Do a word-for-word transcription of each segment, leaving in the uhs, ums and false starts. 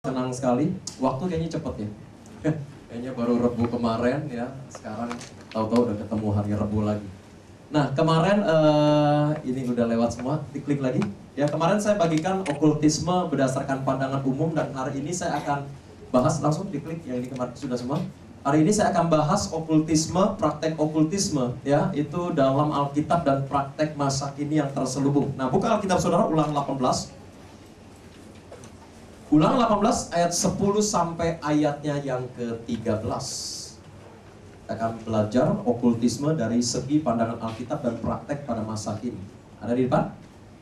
Senang sekali, waktu kayaknya cepet ya. Kayaknya baru Rebu kemarin ya, sekarang tahu-tahu udah ketemu hari Rebu lagi. Nah kemarin uh, ini udah lewat semua, diklik lagi. Ya kemarin saya bagikan okultisme berdasarkan pandangan umum dan hari ini saya akan bahas langsung diklik yang ini kemarin sudah semua. Hari ini saya akan bahas okultisme, praktek okultisme ya, itu dalam Alkitab dan praktek masa kini yang terselubung. Nah buka Alkitab saudara, Ulangan delapan belas. Ulangan delapan belas ayat sepuluh sampai ayatnya yang ke tiga belas. Kita akan belajar okultisme dari segi pandangan Alkitab dan praktek pada masa kini. Ada di depan?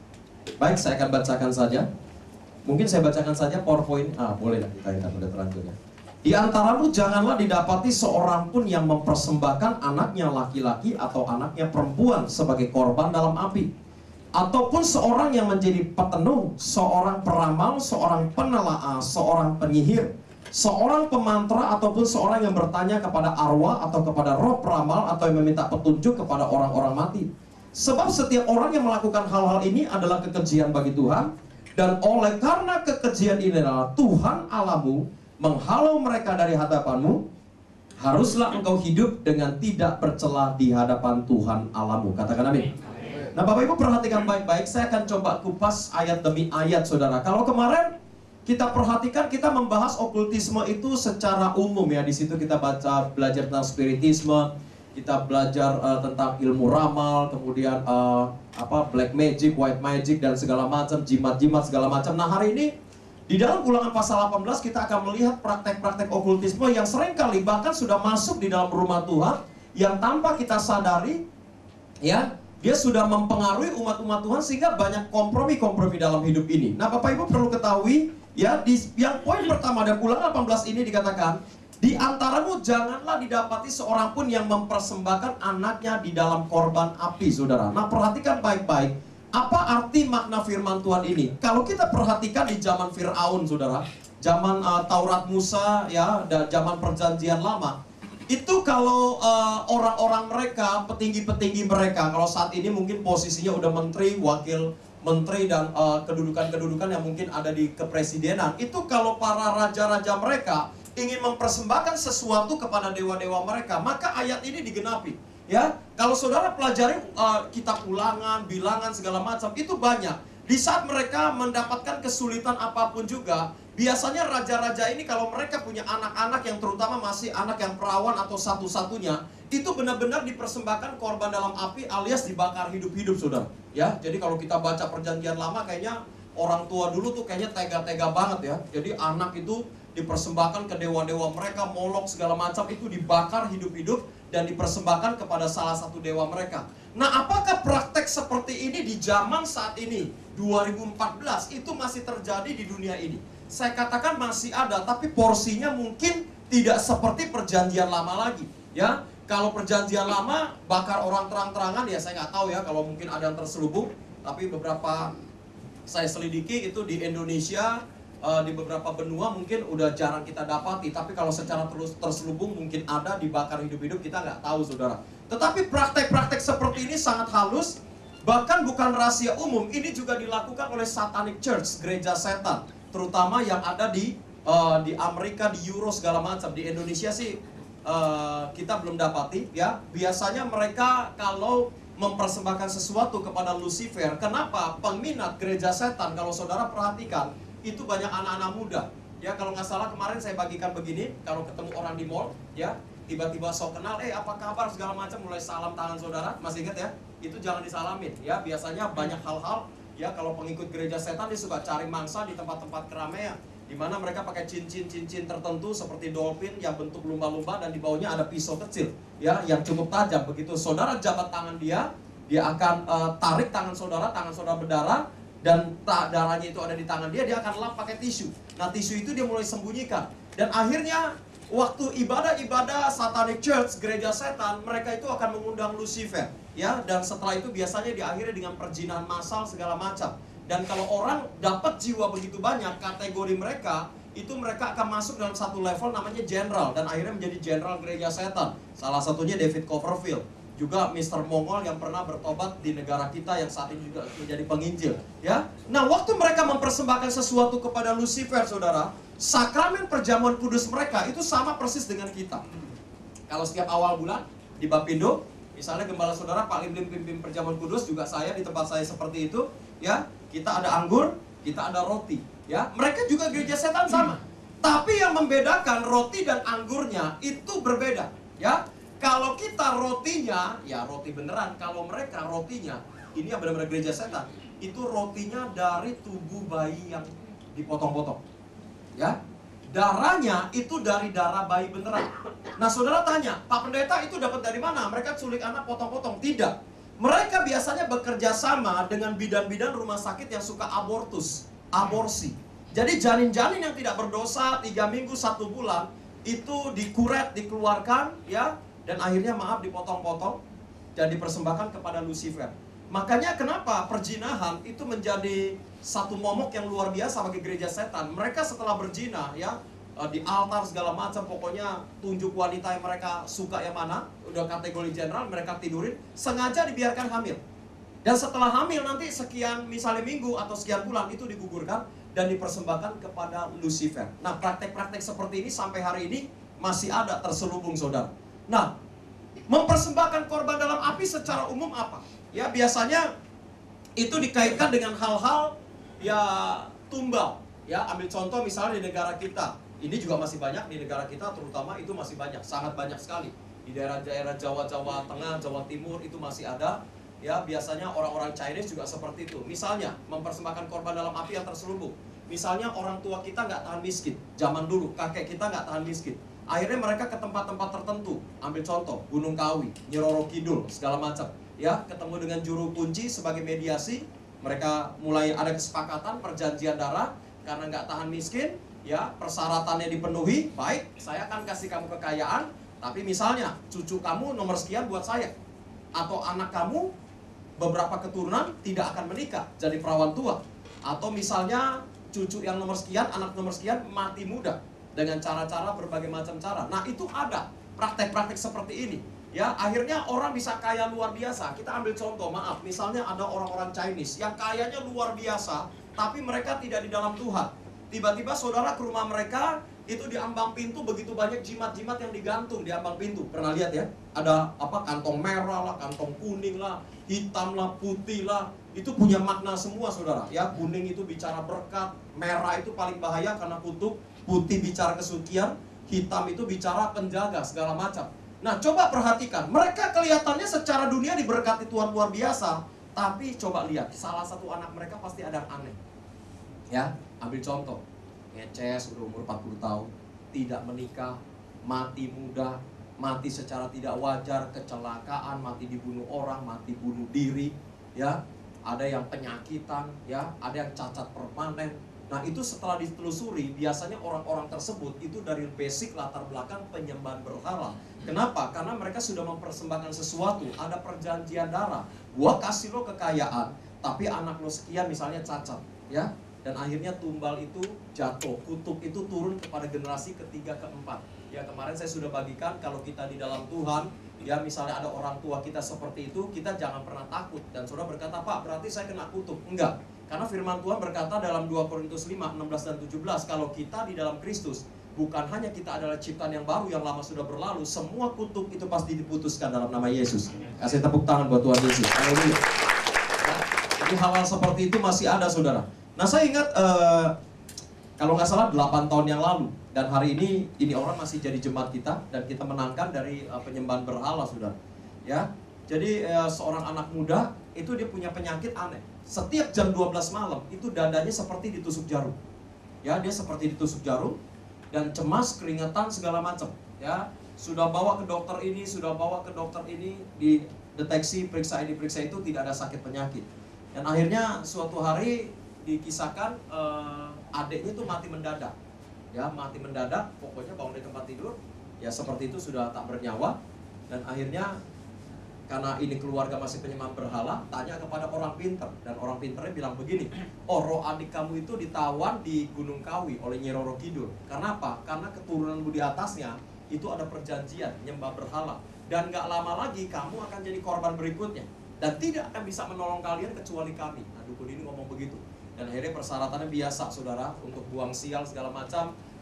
Baik, saya akan bacakan saja. Mungkin saya bacakan saja PowerPoint. Ah, boleh lah, kita lihat udah terlanjur ya. Di antaramu janganlah didapati seorang pun yang mempersembahkan anaknya laki-laki atau anaknya perempuan sebagai korban dalam api, ataupun seorang yang menjadi petenung, seorang peramal, seorang penelaah, seorang penyihir, seorang pemantra, ataupun seorang yang bertanya kepada arwah atau kepada roh peramal, atau yang meminta petunjuk kepada orang-orang mati. Sebab setiap orang yang melakukan hal-hal ini adalah kekejian bagi Tuhan, dan oleh karena kekejian ini adalah Tuhan Allahmu menghalau mereka dari hadapanmu, haruslah engkau hidup dengan tidak bercela di hadapan Tuhan Allahmu. Katakan amin. Nah Bapak Ibu perhatikan baik-baik, saya akan coba kupas ayat demi ayat saudara. Kalau kemarin kita perhatikan, kita membahas okultisme itu secara umum ya. Di situ kita baca, belajar tentang spiritisme, kita belajar uh, tentang ilmu ramal, kemudian uh, apa black magic, white magic dan segala macam, jimat-jimat segala macam. Nah hari ini di dalam Ulangan pasal delapan belas kita akan melihat praktek-praktek okultisme yang seringkali bahkan sudah masuk di dalam rumah Tuhan, yang tanpa kita sadari ya, dia sudah mempengaruhi umat-umat Tuhan sehingga banyak kompromi-kompromi dalam hidup ini. Nah Bapak Ibu perlu ketahui ya, di yang poin pertama dari Ulangan delapan belas ini dikatakan, di antaramu janganlah didapati seorang pun yang mempersembahkan anaknya di dalam korban api, saudara. Nah perhatikan baik-baik, apa arti makna firman Tuhan ini? Kalau kita perhatikan di zaman Fir'aun, saudara, zaman uh, Taurat Musa ya, dan zaman Perjanjian Lama, itu kalau orang-orang uh, mereka, petinggi-petinggi mereka, kalau saat ini mungkin posisinya udah menteri, wakil menteri, dan kedudukan-kedudukan uh, yang mungkin ada di kepresidenan, itu kalau para raja-raja mereka ingin mempersembahkan sesuatu kepada dewa-dewa mereka, maka ayat ini digenapi. Ya, kalau saudara pelajari uh, kitab Ulangan, Bilangan segala macam, itu banyak. Di saat mereka mendapatkan kesulitan apapun juga, biasanya raja-raja ini kalau mereka punya anak-anak yang terutama masih anak yang perawan atau satu-satunya, itu benar-benar dipersembahkan korban dalam api alias dibakar hidup-hidup, saudara. Ya, jadi kalau kita baca Perjanjian Lama kayaknya orang tua dulu tuh kayaknya tega-tega banget ya. Jadi anak itu dipersembahkan ke dewa-dewa mereka, Molok segala macam, itu dibakar hidup-hidup dan dipersembahkan kepada salah satu dewa mereka. Nah, apakah praktek seperti ini di zaman saat ini dua ribu empat belas itu masih terjadi di dunia ini? Saya katakan masih ada, tapi porsinya mungkin tidak seperti Perjanjian Lama lagi. Ya, kalau Perjanjian Lama bakar orang terang-terangan, ya saya nggak tahu ya kalau mungkin ada yang terselubung. Tapi beberapa saya selidiki itu di Indonesia, uh, di beberapa benua mungkin udah jarang kita dapati. Tapi kalau secara terus terselubung mungkin ada, dibakar hidup-hidup, kita nggak tahu, saudara. Tetapi praktek-praktek seperti ini sangat halus, bahkan bukan rahasia umum. Ini juga dilakukan oleh Satanic Church, gereja setan, terutama yang ada di uh, di Amerika, di Euro segala macam. Di Indonesia sih uh, kita belum dapati ya. Biasanya mereka kalau mempersembahkan sesuatu kepada Lucifer, kenapa? Peminat gereja setan, kalau saudara perhatikan, itu banyak anak-anak muda. Ya, kalau nggak salah kemarin saya bagikan begini, kalau ketemu orang di mall, ya, tiba-tiba so kenal, eh apa kabar segala macam, mulai salam tangan saudara, masih ingat ya? Itu jangan disalamin, ya. Biasanya banyak hal-hal, ya, kalau pengikut gereja setan dia suka cari mangsa di tempat-tempat keramaian, di mana mereka pakai cincin-cincin tertentu seperti dolphin yang bentuk lumba-lumba dan di bawahnya ada pisau kecil, ya, yang cukup tajam. Begitu saudara jabat tangan dia, dia akan uh, tarik tangan saudara, tangan saudara berdarah, dan tak darahnya itu ada di tangan dia, dia akan lap pakai tisu. Nah tisu itu dia mulai sembunyikan, dan akhirnya waktu ibadah-ibadah Satanic Church, gereja setan, mereka itu akan mengundang Lucifer, ya, dan setelah itu biasanya diakhiri dengan perjinahan massal segala macam. Dan kalau orang dapat jiwa begitu banyak, kategori mereka itu mereka akan masuk dalam satu level namanya general, dan akhirnya menjadi general gereja setan. Salah satunya David Copperfield. juga mister Mongol yang pernah bertobat di negara kita yang saat ini juga menjadi penginjil, ya. Nah, waktu mereka mempersembahkan sesuatu kepada Lucifer, saudara, Sakramen perjamuan kudus mereka itu sama persis dengan kita. Kalau setiap awal bulan di Bapindo, misalnya gembala saudara Pak Lim Lim pimpin perjamuan kudus, juga saya di tempat saya seperti itu, ya. Kita ada anggur, kita ada roti, ya. Mereka juga gereja setan sama. Tapi yang membedakan roti dan anggurnya itu berbeda, ya. Kalau kita rotinya, ya roti beneran. Kalau mereka rotinya, ini yang benar-benar gereja setan, itu rotinya dari tubuh bayi yang dipotong-potong, ya. Darahnya itu dari darah bayi beneran. Nah, saudara tanya, Pak Pendeta itu dapat dari mana? Mereka culik anak potong-potong. Tidak. Mereka biasanya bekerja sama dengan bidan-bidan rumah sakit yang suka abortus, aborsi. Jadi janin-janin yang tidak berdosa tiga minggu, satu bulan, itu dikuret, dikeluarkan, ya. Dan akhirnya maaf dipotong-potong dan dipersembahkan kepada Lucifer. Makanya kenapa perzinahan itu menjadi satu momok yang luar biasa bagi gereja setan. Mereka setelah berzina, ya, di altar segala macam, pokoknya tunjuk wanita yang mereka suka yang mana, udah kategori general, mereka tidurin, sengaja dibiarkan hamil. Dan setelah hamil nanti sekian misalnya minggu atau sekian bulan itu digugurkan dan dipersembahkan kepada Lucifer. Nah, praktek-praktek seperti ini sampai hari ini masih ada terselubung, saudara. Nah, mempersembahkan korban dalam api secara umum apa? Ya, biasanya itu dikaitkan dengan hal-hal ya tumbal. Ya, ambil contoh misalnya di negara kita. Ini juga masih banyak di negara kita, terutama itu masih banyak, sangat banyak sekali. Di daerah-daerah Jawa, Jawa Tengah, Jawa Timur itu masih ada. Ya, biasanya orang-orang Chinese juga seperti itu. Misalnya, mempersembahkan korban dalam api yang terselubung. Misalnya orang tua kita nggak tahan miskin. Zaman dulu, kakek kita nggak tahan miskin. Akhirnya mereka ke tempat-tempat tertentu. Ambil contoh, Gunung Kawi, Nyi Roro Kidul, segala macam. Ya, ketemu dengan juru kunci sebagai mediasi. Mereka mulai ada kesepakatan, perjanjian darah. Karena nggak tahan miskin, ya, persyaratannya dipenuhi. Baik, saya akan kasih kamu kekayaan. Tapi misalnya, cucu kamu nomor sekian buat saya. Atau anak kamu, beberapa keturunan tidak akan menikah, jadi perawan tua. Atau misalnya, cucu yang nomor sekian, anak nomor sekian, mati muda. Dengan cara-cara berbagai macam cara. Nah, itu ada praktek-praktek seperti ini. Ya, akhirnya orang bisa kaya luar biasa. Kita ambil contoh, maaf, misalnya ada orang-orang Chinese yang kayanya luar biasa, tapi mereka tidak di dalam Tuhan. Tiba-tiba saudara ke rumah mereka, itu di ambang pintu begitu banyak jimat-jimat yang digantung di ambang pintu. Pernah lihat ya? Ada apa, kantong merah lah, kantong kuning lah, hitam lah, putih lah. Itu punya makna semua, saudara. Ya, kuning itu bicara berkat, merah itu paling bahaya karena kutuk, putih bicara kesucian, hitam itu bicara penjaga segala macam. Nah, coba perhatikan, mereka kelihatannya secara dunia diberkati Tuhan luar biasa, tapi coba lihat, salah satu anak mereka pasti ada yang aneh. Ya, ambil contoh, ngeces udah umur empat puluh tahun, tidak menikah, mati muda, mati secara tidak wajar, kecelakaan, mati dibunuh orang, mati bunuh diri, ya. Ada yang penyakitan, ya, ada yang cacat permanen. Nah, itu setelah ditelusuri, biasanya orang-orang tersebut itu dari basic latar belakang penyembahan berhala. Kenapa? Karena mereka sudah mempersembahkan sesuatu, ada perjanjian darah. Gua kasih lo kekayaan, tapi anak lo sekian misalnya cacat, ya. Dan akhirnya tumbal itu jatuh, kutuk itu turun kepada generasi ketiga, keempat. Ya, kemarin saya sudah bagikan, kalau kita di dalam Tuhan, ya misalnya ada orang tua kita seperti itu, kita jangan pernah takut. Dan saudara berkata, Pak, berarti saya kena kutuk. Enggak. Karena firman Tuhan berkata dalam dua Korintus lima, enam belas dan tujuh belas, kalau kita di dalam Kristus, bukan hanya kita adalah ciptaan yang baru, yang lama sudah berlalu, semua kutuk itu pasti diputuskan dalam nama Yesus. Kasih tepuk tangan buat Tuhan Yesus. Haleluya. Ya, jadi hal-hal seperti itu masih ada, saudara. Nah, saya ingat, uh, kalau nggak salah delapan tahun yang lalu, dan hari ini, ini orang masih jadi jemaat kita, dan kita menangkan dari uh, penyembahan berhala, saudara. Ya, jadi uh, seorang anak muda, itu dia punya penyakit aneh. Setiap jam dua belas malam, itu dadanya seperti ditusuk jarum. Ya, dia seperti ditusuk jarum, dan cemas, keringetan, segala macam. Ya, sudah bawa ke dokter ini, sudah bawa ke dokter ini, dideteksi, periksa ini, periksa itu, tidak ada sakit penyakit. Dan akhirnya suatu hari dikisahkan uh, adiknya itu mati mendadak. Ya, mati mendadak, pokoknya bangun di tempat tidur, ya seperti itu sudah tak bernyawa. Dan akhirnya karena ini keluarga masih penyembah berhala, tanya kepada orang pinter, dan orang pinternya bilang begini, oh, roh adik kamu itu ditawan di Gunung Kawi oleh Nyi Roro Kidul. Karena apa? Karena keturunan di atasnya itu ada perjanjian nyembah berhala, dan gak lama lagi kamu akan jadi korban berikutnya, dan tidak akan bisa menolong kalian kecuali kami. Nah, dukun ini ngomong begitu. Dan akhirnya persyaratannya biasa, saudara, untuk buang sial segala macam,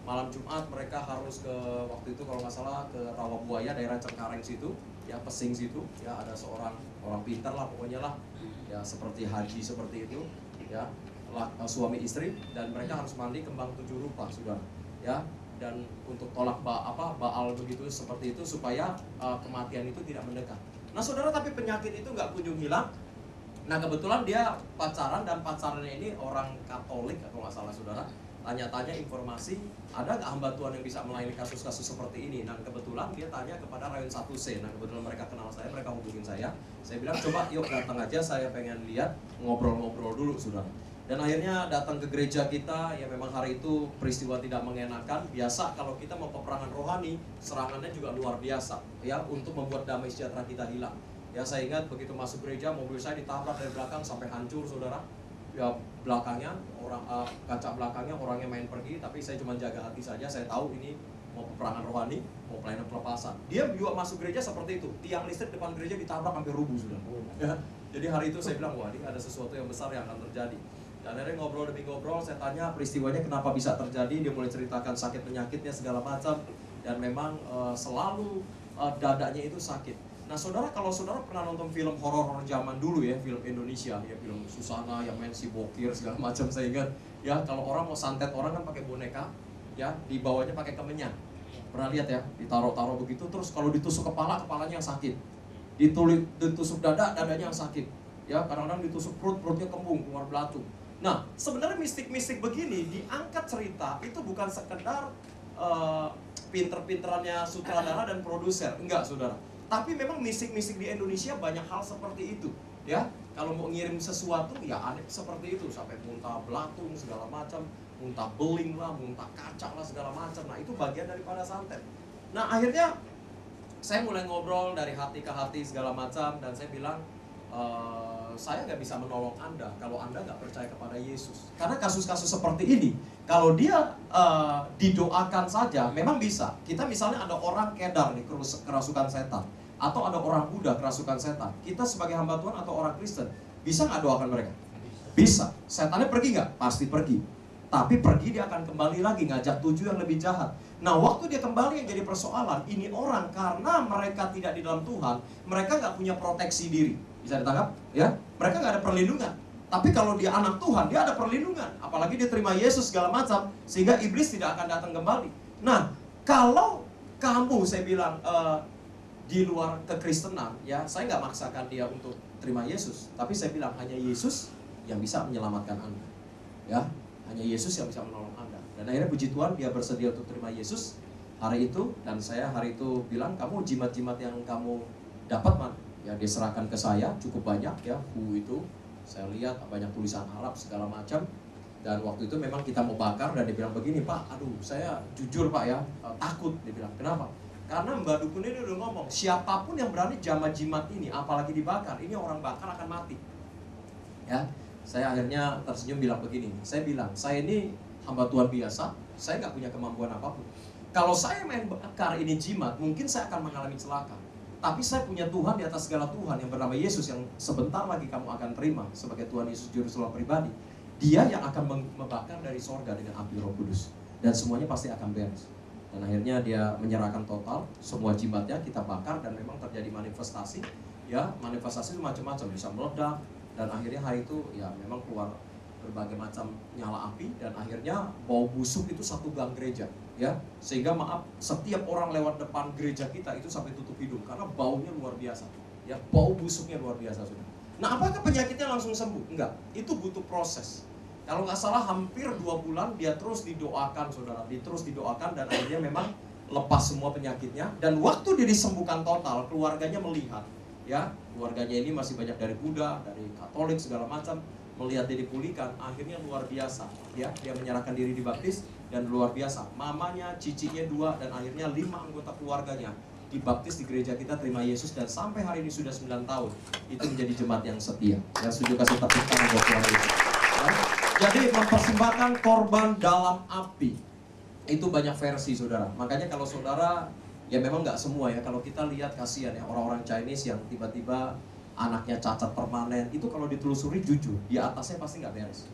malam Jumat mereka harus ke, waktu itu kalau nggak salah ke Rawabuaya, daerah Cengkareng situ, ya Pesing situ, ya ada seorang orang pintar lah pokoknya lah, ya seperti haji seperti itu, ya lah, suami istri, dan mereka harus mandi kembang tujuh rupa, saudara, ya, dan untuk tolak ba, apa baal begitu seperti itu supaya uh, kematian itu tidak mendekat. Nah saudara, tapi penyakit itu nggak kunjung hilang. Nah kebetulan dia pacaran, dan pacarannya ini orang Katolik kalau nggak salah saudara. Tanya-tanya informasi, ada nggak hamba Tuhan yang bisa melayani kasus-kasus seperti ini? Dan kebetulan dia tanya kepada Rayon satu C. Nah kebetulan mereka kenal saya, mereka hubungin saya. Saya bilang coba yuk datang aja, saya pengen lihat, ngobrol-ngobrol dulu saudara. Dan akhirnya datang ke gereja kita, ya memang hari itu peristiwa tidak mengenakan. Biasa kalau kita mau peperangan rohani, serangannya juga luar biasa, ya, untuk membuat damai sejahtera kita hilang. Ya saya ingat begitu masuk gereja, mobil saya ditabrak dari belakang sampai hancur saudara. Ya belakangnya orang uh, kaca belakangnya orangnya main pergi, tapi saya cuma jaga hati saja. Saya tahu ini mau peperangan rohani, mau pelayanan pelepasan. Dia juga masuk gereja seperti itu, tiang listrik depan gereja ditabrak sampai rubuh sudah. Ya, jadi hari itu saya bilang, wah ini ada sesuatu yang besar yang akan terjadi. Dan akhirnya ngobrol demi ngobrol, saya tanya peristiwanya kenapa bisa terjadi. Dia mulai ceritakan sakit penyakitnya segala macam, dan memang uh, selalu uh, dadanya itu sakit. Nah saudara, kalau saudara pernah nonton film horor-horor zaman dulu ya, film Indonesia, ya film Susana yang main si Bokir segala macam, saya ingat. Ya kalau orang mau santet orang kan pakai boneka, ya di bawahnya pakai kemenyan. Pernah lihat ya, ditaruh-taruh begitu, terus kalau ditusuk kepala, kepalanya yang sakit. Ditulik, ditusuk dada, dadanya yang sakit. Ya kadang-kadang ditusuk perut, perutnya kembung, keluar belatung. Nah sebenarnya mistik-mistik begini diangkat cerita itu bukan sekedar uh, pinter-pinterannya sutradara dan produser, enggak saudara. Tapi memang mistik-mistik di Indonesia banyak hal seperti itu, ya. Kalau mau ngirim sesuatu, ya aneh seperti itu, sampai muntah belatung segala macam, muntah beling lah, muntah kaca lah segala macam. Nah itu bagian daripada santet. Nah akhirnya saya mulai ngobrol dari hati ke hati segala macam, dan saya bilang, e, saya nggak bisa menolong Anda kalau Anda nggak percaya kepada Yesus. Karena kasus-kasus seperti ini, kalau dia uh, didoakan saja, memang bisa. Kita misalnya ada orang kedar nih, kerasukan setan, atau ada orang Buddha kerasukan setan. Kita sebagai hamba Tuhan atau orang Kristen, bisa nggak doakan mereka? Bisa. Setannya pergi nggak? Pasti pergi. Tapi pergi dia akan kembali lagi, ngajak tujuh yang lebih jahat. Nah waktu dia kembali yang jadi persoalan, ini orang karena mereka tidak di dalam Tuhan, mereka nggak punya proteksi diri. Bisa ditangkap? Ya, mereka nggak ada perlindungan. Tapi kalau dia anak Tuhan, dia ada perlindungan. Apalagi dia terima Yesus segala macam, sehingga iblis tidak akan datang kembali. Nah, kalau kamu, saya bilang, uh, di luar kekristenan, ya, saya nggak maksakan dia untuk terima Yesus. Tapi saya bilang, hanya Yesus yang bisa menyelamatkan Anda. Ya, hanya Yesus yang bisa menolong Anda. Dan akhirnya puji Tuhan, dia bersedia untuk terima Yesus hari itu. Dan saya hari itu bilang, kamu jimat-jimat yang kamu dapat mana? Ya, dia serahkan ke saya, cukup banyak ya, hu itu. Saya lihat banyak tulisan Arab segala macam. Dan waktu itu memang kita mau bakar, dan dia bilang begini, Pak, aduh saya jujur Pak ya, uh, takut. Dia bilang, kenapa? Karena Mbak Dukun ini udah ngomong, siapapun yang berani jamah jimat ini, apalagi dibakar, ini orang bakar akan mati. Ya, saya akhirnya tersenyum bilang begini, saya bilang, saya ini hamba Tuhan biasa, saya nggak punya kemampuan apapun. Kalau saya main bakar ini jimat, mungkin saya akan mengalami celaka. Tapi saya punya Tuhan di atas segala Tuhan yang bernama Yesus, yang sebentar lagi kamu akan terima sebagai Tuhan Yesus Juru Selamat pribadi. Dia yang akan membakar dari sorga dengan api Roh Kudus, dan semuanya pasti akan beres. Dan akhirnya dia menyerahkan total semua jimatnya, kita bakar, dan memang terjadi manifestasi. Ya, manifestasi itu macam-macam, bisa meledak, dan akhirnya hari itu ya memang keluar berbagai macam nyala api, dan akhirnya bau busuk itu satu gang gereja. Ya, sehingga maaf, setiap orang lewat depan gereja kita itu sampai tutup hidung karena baunya luar biasa. Ya, bau busuknya luar biasa sudah. Nah, apakah penyakitnya langsung sembuh? Enggak, itu butuh proses. Kalau nggak salah hampir dua bulan dia terus didoakan, saudara, dia terus didoakan, dan akhirnya memang lepas semua penyakitnya. Dan waktu dia disembuhkan total, keluarganya melihat, ya, keluarganya ini masih banyak dari Buddha, dari Katolik segala macam, melihat dia dipulihkan, akhirnya luar biasa. Ya, dia menyerahkan diri dibaptis. Dan luar biasa, mamanya, cicinya dua, dan akhirnya lima anggota keluarganya dibaptis di gereja kita, terima Yesus, dan sampai hari ini sudah sembilan tahun. Itu menjadi jemaat yang setia. Yang setuju kasih tepuk tangan buat Tuhan Yesus. Ya? Jadi mempersembahkan korban dalam api itu banyak versi, saudara. Makanya kalau saudara, ya memang nggak semua ya. Kalau kita lihat kasihan ya orang-orang Chinese yang tiba-tiba anaknya cacat permanen, itu kalau ditelusuri jujur, di atasnya pasti nggak beres.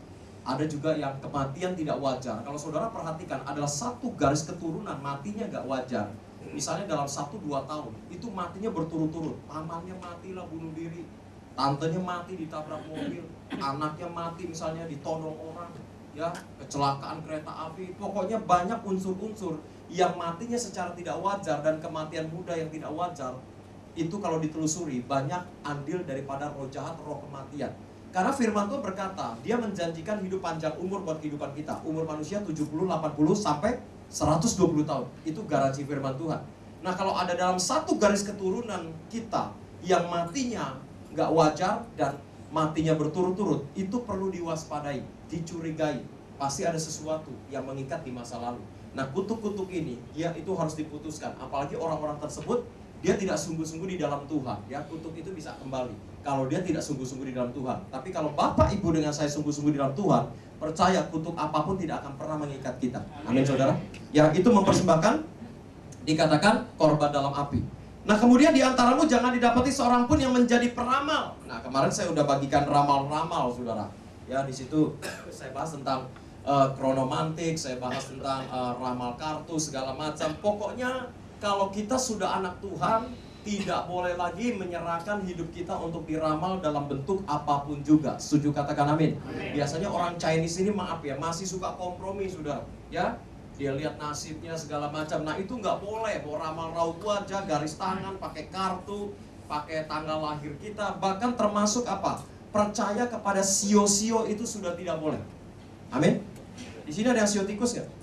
Ada juga yang kematian tidak wajar. Kalau saudara perhatikan, adalah satu garis keturunan matinya gak wajar. Misalnya dalam satu dua tahun, itu matinya berturut-turut. Pamannya mati lah bunuh diri, tantenya mati ditabrak mobil, anaknya mati misalnya ditodong orang, ya kecelakaan kereta api. Pokoknya banyak unsur-unsur yang matinya secara tidak wajar, dan kematian muda yang tidak wajar. Itu kalau ditelusuri, banyak andil daripada roh jahat, roh kematian. Karena firman Tuhan berkata, dia menjanjikan hidup panjang umur buat kehidupan kita. Umur manusia tujuh puluh, delapan puluh, sampai seratus dua puluh tahun. Itu garansi firman Tuhan. Nah, kalau ada dalam satu garis keturunan kita yang matinya nggak wajar dan matinya berturut-turut, itu perlu diwaspadai, dicurigai. Pasti ada sesuatu yang mengikat di masa lalu. Nah, kutuk-kutuk ini, ya itu harus diputuskan. Apalagi orang-orang tersebut, dia tidak sungguh-sungguh di dalam Tuhan. Ya, kutuk itu bisa kembali kalau dia tidak sungguh-sungguh di dalam Tuhan. Tapi kalau Bapak Ibu dengan saya sungguh-sungguh di dalam Tuhan, percaya kutuk apapun tidak akan pernah mengikat kita. Amin, saudara. Ya, itu mempersembahkan, dikatakan korban dalam api. Nah, kemudian di antaramu jangan didapati seorang pun yang menjadi peramal. Nah, kemarin saya udah bagikan ramal-ramal, saudara. Ya, di situ saya bahas tentang uh, kronomantik, saya bahas tentang uh, ramal kartu, segala macam. Pokoknya kalau kita sudah anak Tuhan, tidak boleh lagi menyerahkan hidup kita untuk diramal dalam bentuk apapun juga. Setuju, katakan amin. Biasanya orang Chinese ini, maaf ya, masih suka kompromi, saudara. Ya, dia lihat nasibnya segala macam. Nah, itu nggak boleh. Mau ramal raut wajah, garis tangan, pakai kartu, pakai tanggal lahir kita, bahkan termasuk apa? Percaya kepada sio-sio itu sudah tidak boleh. Amin. Di sini ada yang sio tikus nggak?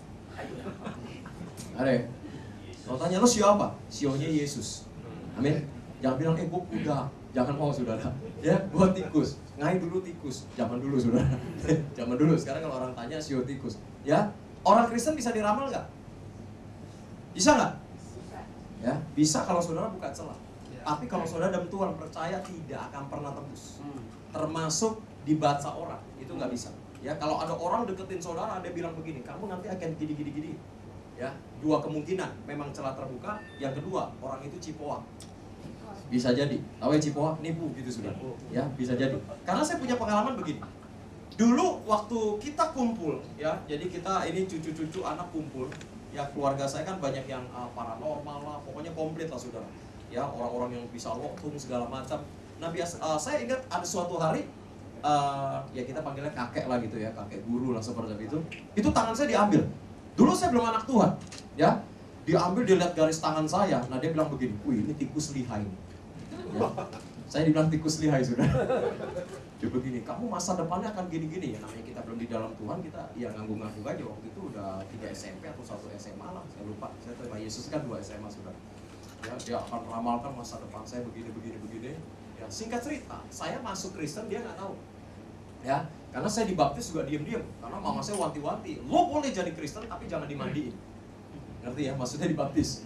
Ada ya? Kalau tanya lo sio apa? Sionya Yesus. Amin. Jangan bilang, eh gue kuda. Jangan mau, saudara. Ya, gue tikus. Ngai dulu tikus. Zaman dulu, saudara. Zaman dulu. Sekarang kalau orang tanya sio tikus. Ya, orang Kristen bisa diramal nggak? Bisa nggak? Ya, bisa kalau saudara buka celah. Tapi kalau saudara dalam Tuhan percaya, tidak akan pernah tembus. Termasuk dibaca orang, itu nggak bisa. Ya, kalau ada orang deketin saudara, ada bilang begini, kamu nanti akan gini-gini-gini. Ya, dua kemungkinan, memang celah terbuka. Yang kedua, orang itu cipoa. Bisa jadi, tahu ya cipoa, nipu gitu sudah. Ya, bisa jadi. Karena saya punya pengalaman begini. Dulu waktu kita kumpul, ya, jadi kita ini cucu-cucu anak kumpul. Ya, keluarga saya kan banyak yang uh, paranormal lah, pokoknya komplit lah, saudara. Ya, orang-orang yang bisa lotung segala macam. Nah, biasa, uh, saya ingat ada suatu hari, uh, ya kita panggilnya kakek lah gitu ya, kakek guru lah seperti itu. Itu tangan saya diambil. Dulu saya belum anak Tuhan, ya. Diambil, dia lihat garis tangan saya. Nah, dia bilang begini, wih, ini tikus lihai. Ya. Saya dibilang tikus lihai, sudah. Dia begini, kamu masa depannya akan gini-gini. Ya, namanya kita belum di dalam Tuhan, kita ya ngangguk-ngangguk aja. Waktu itu udah tiga S M P atau satu S M A lah, saya lupa. Saya terima Yesus kan dua S M A, sudah. Ya, dia akan meramalkan masa depan saya begini-begini-begini. Ya, singkat cerita, saya masuk Kristen, dia nggak tahu. Ya, karena saya dibaptis juga diam-diam. Karena mama saya wanti-wanti, lo boleh jadi Kristen tapi jangan dimandiin. Ngerti ya, maksudnya dibaptis.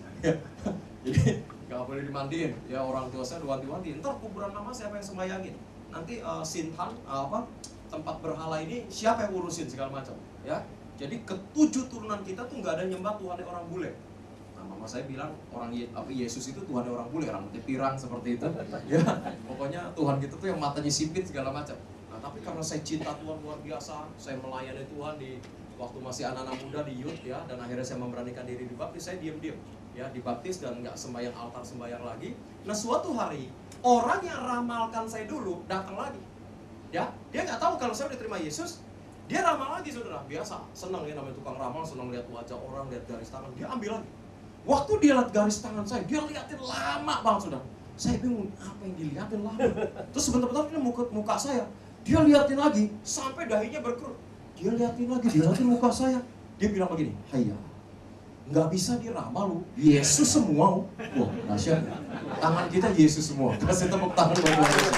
Jadi nggak boleh dimandiin. Ya, orang tua saya wanti-wanti, ntar kuburan mama siapa yang sembayangin? Nanti uh, sintan uh, apa tempat berhala ini siapa yang urusin segala macam. Ya, jadi ketujuh turunan kita tuh nggak ada nyembah Tuhan orang bule. Nah, mama saya bilang orang apa Yesus itu Tuhan orang bule, rambutnya pirang seperti itu. Ya, pokoknya Tuhan kita tuh yang matanya sipit segala macam. Nah, tapi karena saya cinta Tuhan luar biasa, saya melayani Tuhan di waktu masih anak-anak muda di youth ya, dan akhirnya saya memberanikan diri dibaptis, saya diam-diam ya dibaptis dan nggak sembahyang altar sembahyang lagi. Nah, suatu hari orang yang ramalkan saya dulu datang lagi, ya dia nggak tahu kalau saya udah terima Yesus, dia ramal lagi, saudara. Biasa, senang ya namanya tukang ramal, senang lihat wajah orang, lihat garis tangan, dia ambil lagi. Waktu dia lihat garis tangan saya, dia liatin lama banget, saudara. Saya bingung apa yang dilihatin lama. Terus sebentar-bentar dia muka, muka saya. Dia liatin lagi, sampai dahinya berkerut. Dia liatin lagi, dia liatin muka saya. Dia bilang begini, "Hayya, nggak bisa diramal lu, Yesus semua." Wah, dahsyat. Tangan kita Yesus semua. Kasih tepuk tangan buat Yesus.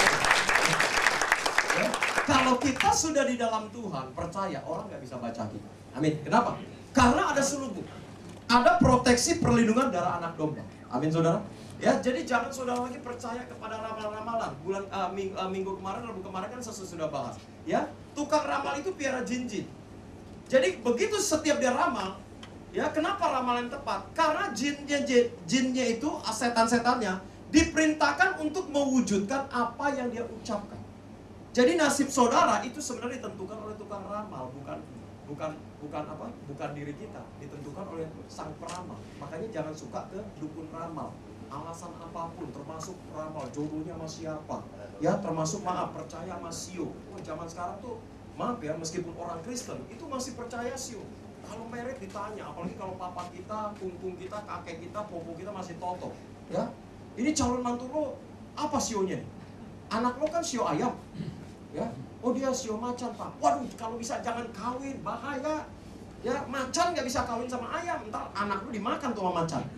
Ya, kalau kita sudah di dalam Tuhan, percaya orang nggak bisa baca kita. Amin. Kenapa? Karena ada selubung, ada proteksi perlindungan darah anak domba. Amin, saudara. Ya, jadi jangan saudara lagi percaya kepada ramalan-ramalan. Bulan uh, ming, uh, minggu kemarin, Rabu kemarin kan sesudah sudah bahas. Ya, tukang ramal itu piara jin-jin. Jadi begitu setiap dia ramal, ya kenapa ramalan tepat? Karena jinnya, jinnya itu, setan-setannya diperintahkan untuk mewujudkan apa yang dia ucapkan. Jadi nasib saudara itu sebenarnya ditentukan oleh tukang ramal, bukan bukan bukan apa? Bukan diri kita, ditentukan oleh sang peramal. Makanya jangan suka ke dukun ramal. Alasan apapun, termasuk ramal jodohnya sama siapa, ya termasuk maaf percaya sama sio. Oh, zaman sekarang tuh maaf ya, meskipun orang Kristen itu masih percaya sio. Kalau merit ditanya, apalagi kalau papa kita, kungkung kita, kakek kita, popo kita masih toto, ya. Ini calon mantu lo apa sionya? Anak lo kan sio ayam, ya. Oh dia sio macan pak. Waduh, kalau bisa jangan kawin, bahaya. Ya macan nggak bisa kawin sama ayam, ntar anak lu dimakan tuh sama macan.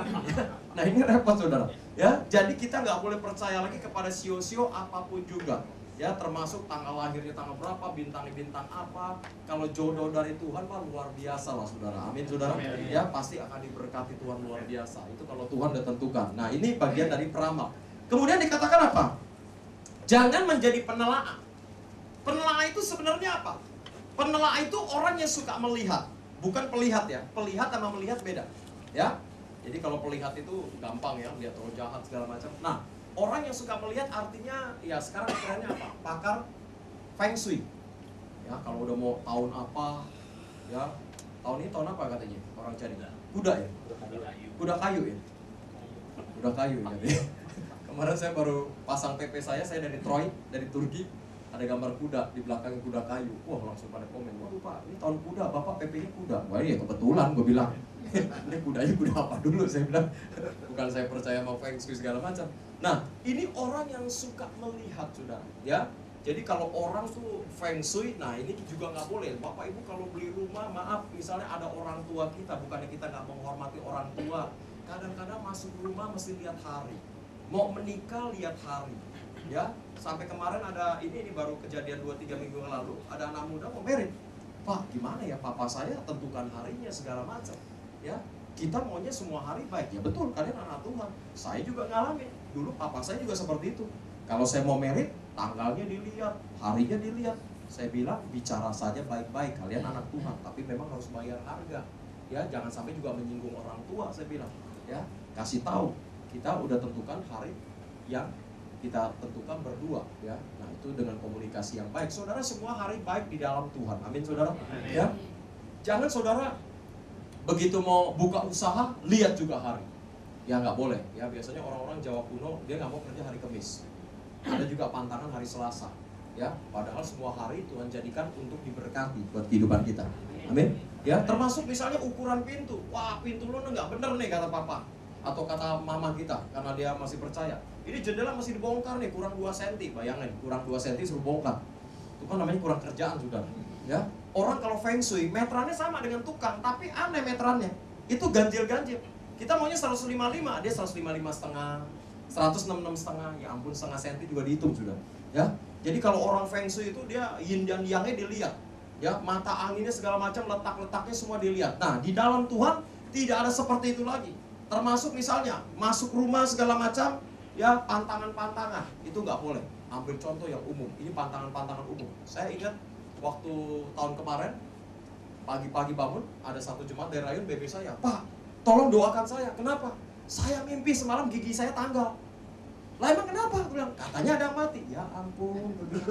Nah ini repot saudara. Ya, jadi kita nggak boleh percaya lagi kepada sio-sio apapun juga. Ya, termasuk tanggal lahirnya tanggal berapa, bintang-bintang apa. Kalau jodoh dari Tuhan mah luar biasa lah saudara. Amin saudara. Ya pasti akan diberkati Tuhan luar biasa. Itu kalau Tuhan udah tentukan. Nah ini bagian dari peramal. Kemudian dikatakan apa? Jangan menjadi penelaah. Penelaah itu sebenarnya apa? Penelaah itu orang yang suka melihat, bukan pelihat ya. Pelihat sama melihat beda, ya. Jadi kalau pelihat itu gampang ya, lihat orang jahat segala macam. Nah, orang yang suka melihat artinya ya sekarang istilahnya apa? Pakar Feng Shui. Ya, kalau udah mau tahun apa, ya tahun ini tahun apa katanya orang cari? Kuda ya? Kuda kayu ya? Kuda kayu ya. Kemarin saya baru pasang P P saya, saya dari Troy, dari Turki. Ada gambar kuda, di belakang kuda kayu. Wah langsung pada komen, waduh pak, ini tahun kuda, bapak P P-nya kuda. Wah iya kebetulan, gue bilang. Ini kudanya kuda apa dulu, saya bilang. Bukan saya percaya sama Feng Shui segala macam. Nah, ini orang yang suka melihat, saudara. Ya, jadi kalau orang tuh Feng Shui, nah ini juga nggak boleh. Bapak ibu kalau beli rumah, maaf, misalnya ada orang tua kita, bukannya kita nggak menghormati orang tua. Kadang-kadang masuk rumah mesti lihat hari. Mau menikah, lihat hari. Ya, sampai kemarin ada ini, ini baru kejadian dua tiga minggu yang lalu, ada anak muda mau merit. Pak, gimana ya papa saya tentukan harinya segala macam. Ya, kita maunya semua hari baik. Ya betul, kalian anak Tuhan. Saya juga ngalamin. Dulu papa saya juga seperti itu. Kalau saya mau merit, tanggalnya dilihat, harinya dilihat. Saya bilang bicara saja baik-baik, kalian anak Tuhan, tapi memang harus bayar harga. Ya, jangan sampai juga menyinggung orang tua, saya bilang. Ya, kasih tahu, kita udah tentukan hari yang kita tentukan berdua, ya. Nah itu dengan komunikasi yang baik. Saudara, semua hari baik di dalam Tuhan. Amin saudara. Ya. Jangan saudara begitu mau buka usaha lihat juga hari. Ya nggak boleh. Ya biasanya orang-orang Jawa kuno dia nggak mau kerja hari Kamis. Ada juga pantangan hari Selasa. Ya. Padahal semua hari Tuhan jadikan untuk diberkati buat kehidupan kita. Amin. Ya. Termasuk misalnya ukuran pintu. Wah pintu lu nggak bener nih kata papa atau kata mama kita karena dia masih percaya. Ini jendela masih dibongkar nih, kurang dua sentimeter. Bayangin, kurang dua sentimeter suruh bongkar. Itu kan namanya kurang kerjaan sudah. Ya. Orang kalau Feng Shui, meterannya sama dengan tukang, tapi aneh meterannya. Itu ganjil-ganjil. Kita maunya seratus lima puluh lima, dia seratus lima puluh lima setengah, seratus enam puluh enam setengah. Ya ampun, setengah senti juga dihitung sudah. Ya. Jadi kalau orang Feng Shui itu dia yin dan yang-nya dilihat. Ya, mata anginnya segala macam, letak-letaknya semua dilihat. Nah, di dalam Tuhan tidak ada seperti itu lagi. Termasuk misalnya masuk rumah segala macam, ya pantangan-pantangan itu nggak boleh. Ambil contoh yang umum, ini pantangan-pantangan umum. Saya ingat waktu tahun kemarin pagi-pagi bangun ada satu jemaat dari Rayun B B saya, Pak, tolong doakan saya. Kenapa? Saya mimpi semalam gigi saya tanggal. Lah emang kenapa? Aku bilang katanya ada yang mati. Ya ampun,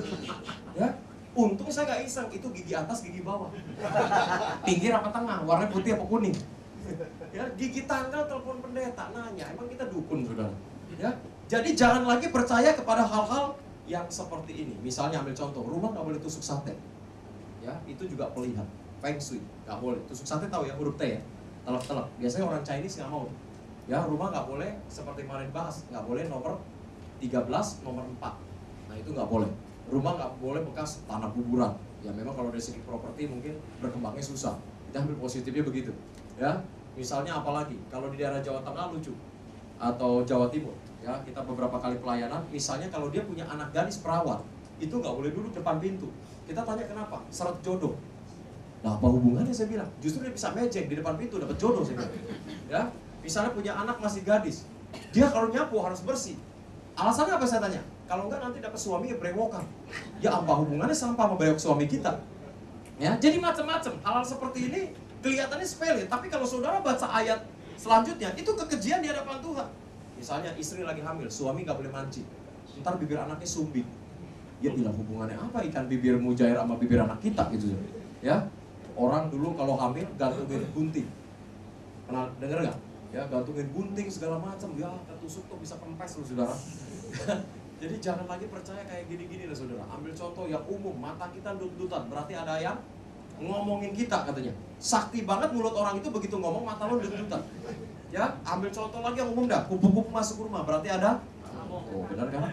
ya. Untung saya nggak iseng, itu gigi atas, gigi bawah, pinggir apa tengah, warna putih apa kuning. Ya, gigi tanggal telepon pendeta nanya, emang kita dukun saudara? Ya, jadi jangan lagi percaya kepada hal-hal yang seperti ini. Misalnya ambil contoh, rumah nggak boleh tusuk sate. Ya, itu juga pelihat. Feng Shui nggak boleh. Tusuk sate tahu ya, huruf T ya, telak-telak. Biasanya orang Chinese nggak mau. Ya, rumah nggak boleh seperti kemarin bahas, nggak boleh nomor tiga belas, nomor empat. Nah itu nggak boleh. Rumah nggak boleh bekas tanah kuburan. Ya memang kalau dari segi properti mungkin berkembangnya susah. Kita ambil positifnya begitu. Ya, misalnya apalagi kalau di daerah Jawa Tengah lucu atau Jawa Timur, ya kita beberapa kali pelayanan. Misalnya kalau dia punya anak gadis perawat, itu nggak boleh duduk depan pintu. Kita tanya kenapa? Syarat jodoh. Nah apa hubungannya saya bilang? Justru dia bisa mejeng di depan pintu dapat jodoh saya bilang. Ya, misalnya punya anak masih gadis, dia kalau nyapu harus bersih. Alasannya apa saya tanya? Kalau enggak nanti dapat suaminya berewokan. Ya apa hubungannya sampah memberewok suami kita? Ya, jadi macam-macam hal-hal seperti ini kelihatannya sepele, tapi kalau saudara baca ayat selanjutnya itu kekejian di hadapan Tuhan. Misalnya istri lagi hamil, suami nggak boleh mancing. Ntar bibir anaknya sumbing. Ya ilah, hubungannya apa ikan bibir mujair sama bibir anak kita gitu ya. Orang dulu kalau hamil gantungin gunting. Pernah denger nggak? Ya gantungin gunting segala macam. Ya ketusuk tuh bisa kempes loh saudara. Jadi jangan lagi percaya kayak gini-gini lah saudara. Ambil contoh yang umum, mata kita dut-dutan, berarti ada yang ngomongin kita katanya. Sakti banget mulut orang itu, begitu ngomong mata lo dut-dutan. Ya, ambil contoh lagi yang umum dah, kupu-kupu masuk rumah, berarti ada. Oh benar kan?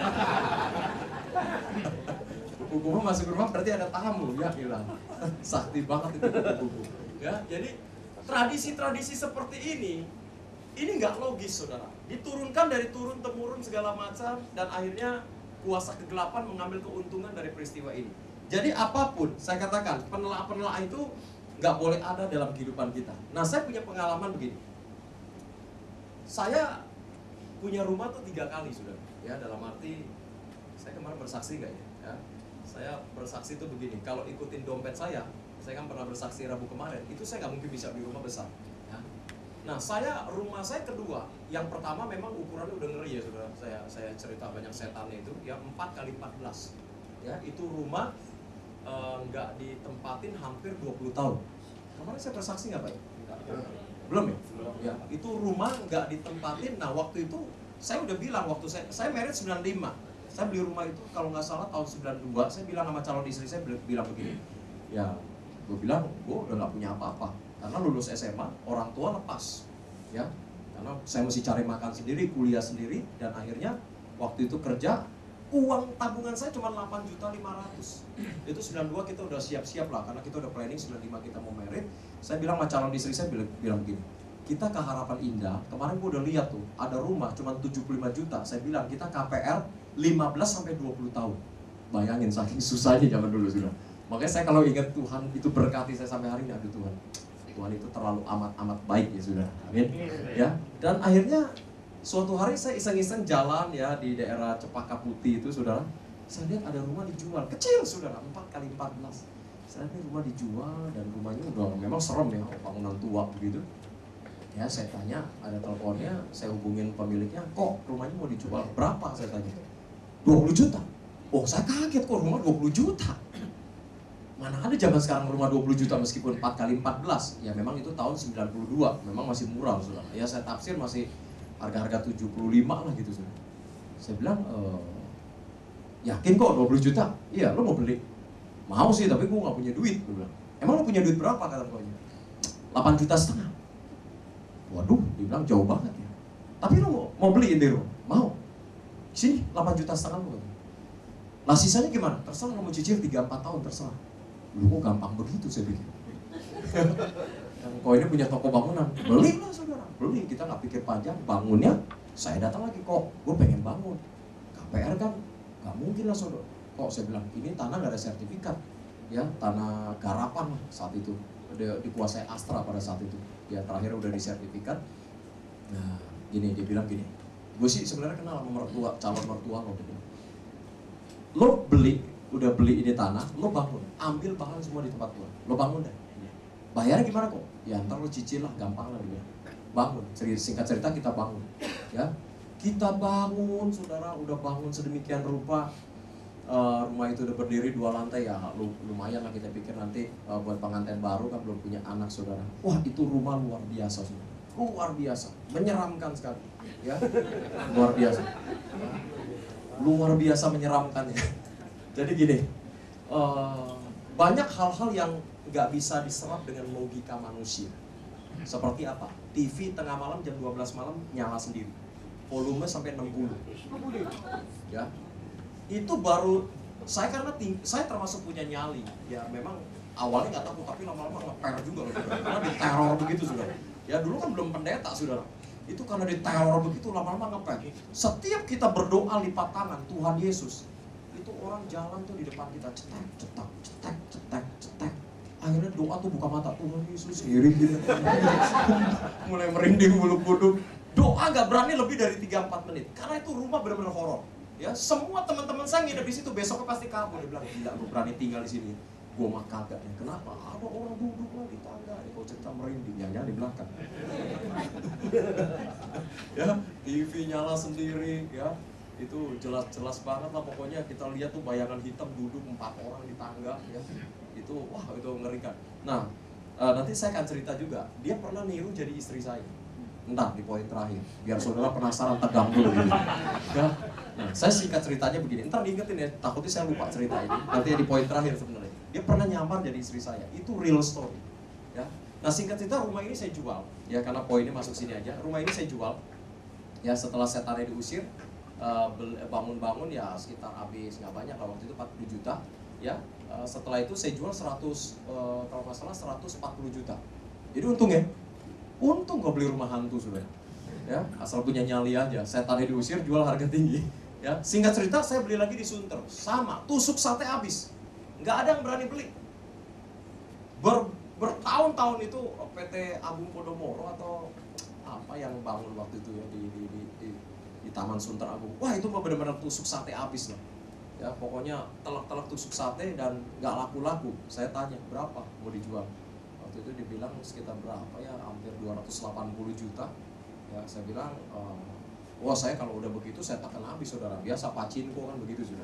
Kupu-kupu masuk rumah berarti ada tamu, ya hilang. Sakti banget itu kupu-kupu. Ya, jadi tradisi-tradisi seperti ini, ini nggak logis saudara. Diturunkan dari turun temurun segala macam, dan akhirnya kuasa kegelapan mengambil keuntungan dari peristiwa ini. Jadi apapun, saya katakan penelaah-penelaah itu nggak boleh ada dalam kehidupan kita. Nah, saya punya pengalaman begini. Saya punya rumah tuh tiga kali sudah, ya dalam arti saya kemarin bersaksi nggak ya? Ya, saya bersaksi itu begini. Kalau ikutin dompet saya, saya kan pernah bersaksi Rabu kemarin. Itu saya nggak mungkin bisa beli rumah besar. Ya. Nah, saya rumah saya kedua, yang pertama memang ukurannya udah ngeri ya saudara. Saya saya cerita banyak setannya itu, ya empat kali empat belas. Ya, itu rumah nggak e, ditempatin hampir dua puluh tahun. Kemarin saya bersaksi nggak Pak? Belum ya? Ya, itu rumah nggak ditempatin. Nah, waktu itu saya udah bilang, waktu saya saya married sembilan puluh lima. Saya beli rumah itu kalau nggak salah tahun sembilan puluh dua. Saya bilang sama calon istri saya, bilang begini. Ya, gue bilang, gue udah nggak punya apa-apa. Karena lulus S M A, orang tua lepas. Ya, karena saya mesti cari makan sendiri, kuliah sendiri, dan akhirnya waktu itu kerja, uang tabungan saya cuma delapan juta lima ratus. Itu sembilan puluh dua kita udah siap-siap lah, karena kita udah planning sembilan puluh lima kita mau married. Saya bilang sama calon istri saya, bilang, bilang begini, kita ke Harapan Indah, kemarin gue udah lihat tuh, ada rumah cuma tujuh puluh lima juta. Saya bilang, kita K P R lima belas sampai dua puluh tahun. Bayangin saking susahnya zaman dulu sudah. Makanya saya kalau ingat Tuhan itu berkati saya sampai hari ini, aduh Tuhan, Tuhan itu terlalu amat-amat baik ya sudah. Amin. Ya, dan akhirnya suatu hari saya iseng-iseng jalan ya di daerah Cepaka Putih itu saudara. Saya lihat ada rumah dijual, kecil saudara, empat kali empat belas. Saya lihat rumah dijual dan rumahnya udah memang serem ya, bangunan tua begitu. Ya saya tanya, ada teleponnya, saya hubungin pemiliknya, kok rumahnya mau dijual, berapa saya tanya? dua puluh juta. Oh saya kaget, kok rumah dua puluh juta. Mana ada zaman sekarang rumah dua puluh juta meskipun empat kali empat belas. Ya memang itu tahun sembilan puluh dua, memang masih murah saudara. Ya saya tafsir masih harga-harga tujuh puluh lima lah gitu saudara. Saya bilang, e, yakin kok dua puluh juta? Iya, lo mau beli? Mau sih, tapi gue gak punya duit. Gue bilang, emang lo punya duit berapa? Kata gue, delapan juta setengah. Waduh, dia bilang jauh banget ya. Tapi lo mau, mau beliin deh lo? Mau. Sini, delapan juta setengah lo. Lah sisanya gimana? Terserah, lo mau cicil tiga sampai empat tahun, terserah. Lu kok gampang begitu saya pikir. Kok ini punya toko bangunan, beli lah saudara, beli. Kita nggak pikir panjang, bangunnya. Saya datang lagi, kok gue pengen bangun. K P R kan nggak mungkin lah saudara. Kok saya bilang, ini tanah nggak ada sertifikat. Ya, tanah garapan saat itu. Dia dikuasai Astra pada saat itu. Ya terakhir udah disertifikat. Nah, gini dia bilang gini. Gue sih sebenarnya kenal sama mertua, calon mertua lo. Lo beli, udah beli ini tanah, lo bangun, ambil bahan semua di tempat gue, lo bangun deh. Bayarnya gimana kok? Ya ntar lo cicil lah, gampang lah dia. Bangun, singkat cerita kita bangun, ya. Kita bangun, saudara, udah bangun sedemikian rupa. Uh, rumah itu udah berdiri dua lantai ya, lumayan lah kita pikir nanti uh, buat pengantin baru kan belum punya anak saudara. Wah itu rumah luar biasa saudara, luar biasa, menyeramkan sekali, ya, luar biasa, luar biasa menyeramkan ya. Jadi gini, uh, banyak hal-hal yang nggak bisa diserap dengan logika manusia. Seperti apa? T V tengah malam jam dua belas malam nyala sendiri, volume sampai enam puluh, ya. Itu baru saya karena ting, saya termasuk punya nyali ya, memang awalnya nggak takut tapi lama-lama ngeper juga loh, karena diteror begitu saudara. Ya dulu kan belum pendeta saudara, itu karena diteror begitu lama-lama ngeper. Setiap kita berdoa lipat tangan Tuhan Yesus, itu orang jalan tuh di depan kita cetek cetek cetek cetek cetek. Akhirnya doa tuh buka mata, Tuhan Yesus ngiring gitu. Mulai merinding bulu kuduk. Doa nggak berani lebih dari tiga sampai empat menit karena itu rumah benar-benar horor. Ya, semua teman-teman saya nginep di situ, besoknya pasti kabur. Dia bilang, gila lu berani tinggal di sini. Gua mah kagak. Kenapa? Ada orang duduk lah di tangga. Kalau cerita merinding, jangan di belakang. Ya, T V nyala sendiri, ya. Itu jelas-jelas banget lah pokoknya, kita lihat tuh bayangan hitam duduk empat orang di tangga ya. Itu wah itu mengerikan. Nah, uh, nanti saya akan cerita juga, dia pernah niru jadi istri saya. Entah di poin terakhir, biar saudara penasaran tegang dulu gitu. Ya. Nah, saya singkat ceritanya begini, ntar diingetin ya, takutnya saya lupa cerita ini. Nanti di poin terakhir sebenarnya, dia pernah nyamar jadi istri saya, itu real story. Ya. Nah singkat cerita, rumah ini saya jual, ya karena poinnya masuk sini aja. Rumah ini saya jual, ya setelah setannya diusir, bangun-bangun uh, ya sekitar habis nggak banyak lah, waktu itu empat puluh juta. Ya, uh, setelah itu saya jual seratus, uh, kalau nggak salah seratus empat puluh juta. Jadi untung ya, untung gak beli rumah hantu sudah. Ya, asal punya nyali aja. Setannya diusir, jual harga tinggi. Ya, singkat cerita saya beli lagi di Sunter, sama tusuk sate habis, nggak ada yang berani beli. Ber, bertahun-tahun itu P T Agung Podomoro atau apa yang bangun waktu itu ya di di, di, di, di Taman Sunter Agung. Wah itu mah benar-benar tusuk sate habis lah. Ya pokoknya telak-telak tusuk sate dan nggak laku-laku. Saya tanya berapa mau dijual. Waktu itu dibilang sekitar berapa ya, hampir dua ratus delapan puluh juta. Ya saya bilang, uh, wah saya kalau udah begitu saya takkan habis saudara. Biasa pacinko kan begitu sudah.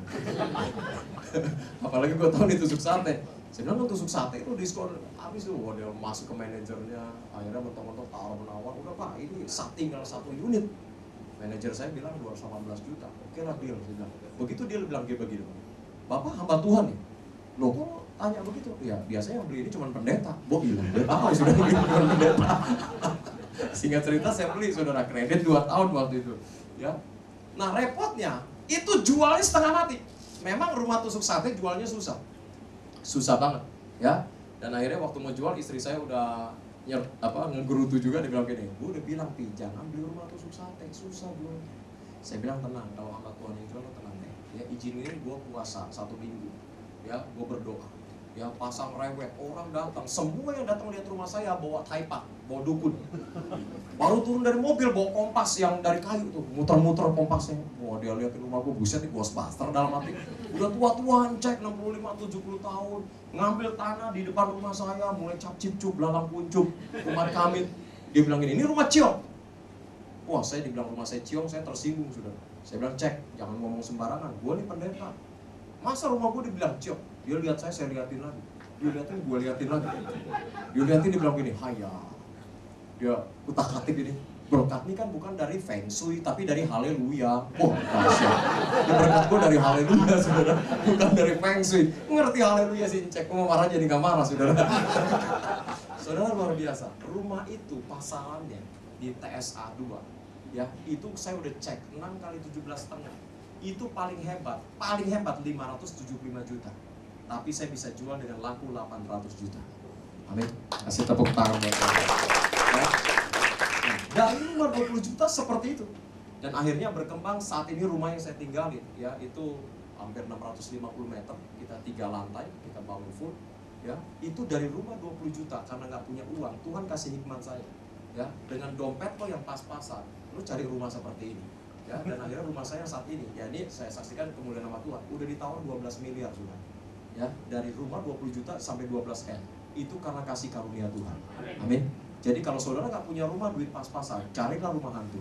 Apalagi gue tahu nih tusuk sate. Saya bilang lo tusuk sate itu diskon habis tuh. Wah dia masuk ke manajernya, akhirnya mentok-mentok tawar menawar. Udah pak ini tinggal satu unit. Manajer saya bilang dua ratus delapan belas juta. Oke lah deal, saya bilang. Begitu dia bilang kayak begitu. Bapak hamba Tuhan nih. Loh kok tanya begitu? Ya biasanya yang beli ini cuma pendeta. Bok bilang, dia tahu sudah beli cuma pendeta. Singkat cerita saya beli saudara, kredit dua tahun waktu itu. Ya. Nah repotnya, itu jualnya setengah mati. Memang rumah tusuk sate jualnya susah. Susah banget. Ya. Dan akhirnya waktu mau jual istri saya udah nyer, apa ngegerutu juga, dia bilang gini, gue udah bilang pi jangan beli rumah tusuk sate, susah jual. Saya bilang tenang, kalau hamba Tuhan yang jual lo tenang deh. Ya izinin gue puasa satu minggu, ya gue berdoa, ya pasang rewet, orang datang, semua yang datang lihat rumah saya bawa taipak, bawa dukun. Baru turun dari mobil bawa kompas yang dari kayu tuh, muter-muter kompasnya. Wah dia lihat rumah gue, buset nih ghostbuster dalam hati. Udah tua-tuaan cek enam puluh lima tujuh puluh tahun, ngambil tanah di depan rumah saya, mulai cap cip-cup, belalang kuncup, rumah kami. Dia bilang gini, ini rumah ciong. Wah saya dibilang rumah saya ciong, saya tersinggung sudah. Saya bilang cek, jangan ngomong sembarangan, gue nih pendeta. Masa rumah gue dibilang ciong? Dia lihat saya, saya liatin lagi. Dia liatin, gue liatin lagi. Dia liatin, dia bilang gini, haya. Dia utak-atik gini, berkat ini kan bukan dari feng shui, tapi dari haleluya. Wah, dahsyat. Ini berkat gue dari haleluya, saudara. Bukan dari feng shui. Ngerti haleluya sih, cek. Mau marah jadi gak marah, saudara. Saudara luar biasa. Rumah itu pasalannya di T S A dua. Ya, itu saya udah cek enam kali tujuh belas setengah. Itu paling hebat, paling hebat lima ratus tujuh puluh lima juta. Tapi saya bisa jual dengan laku delapan ratus juta. Amin. Kasih tepuk tangan buat saya. Ya. Nah, dari rumah dua puluh juta seperti itu. Dan akhirnya berkembang saat ini rumah yang saya tinggalin, ya itu hampir enam ratus lima puluh meter, kita tiga lantai, kita bangun full. Ya, itu dari rumah dua puluh juta karena nggak punya uang. Tuhan kasih hikmat saya. Ya, dengan dompet lo yang pas-pasan, lo cari rumah seperti ini. Ya, dan akhirnya rumah saya saat ini, ya ini saya saksikan kemuliaan nama Tuhan, udah ditawar dua belas miliar sudah. Ya, dari rumah dua puluh juta sampai dua belas M. Itu karena kasih karunia Tuhan. Amin. Jadi kalau saudara nggak punya rumah, duit pas-pasan, carilah rumah hantu.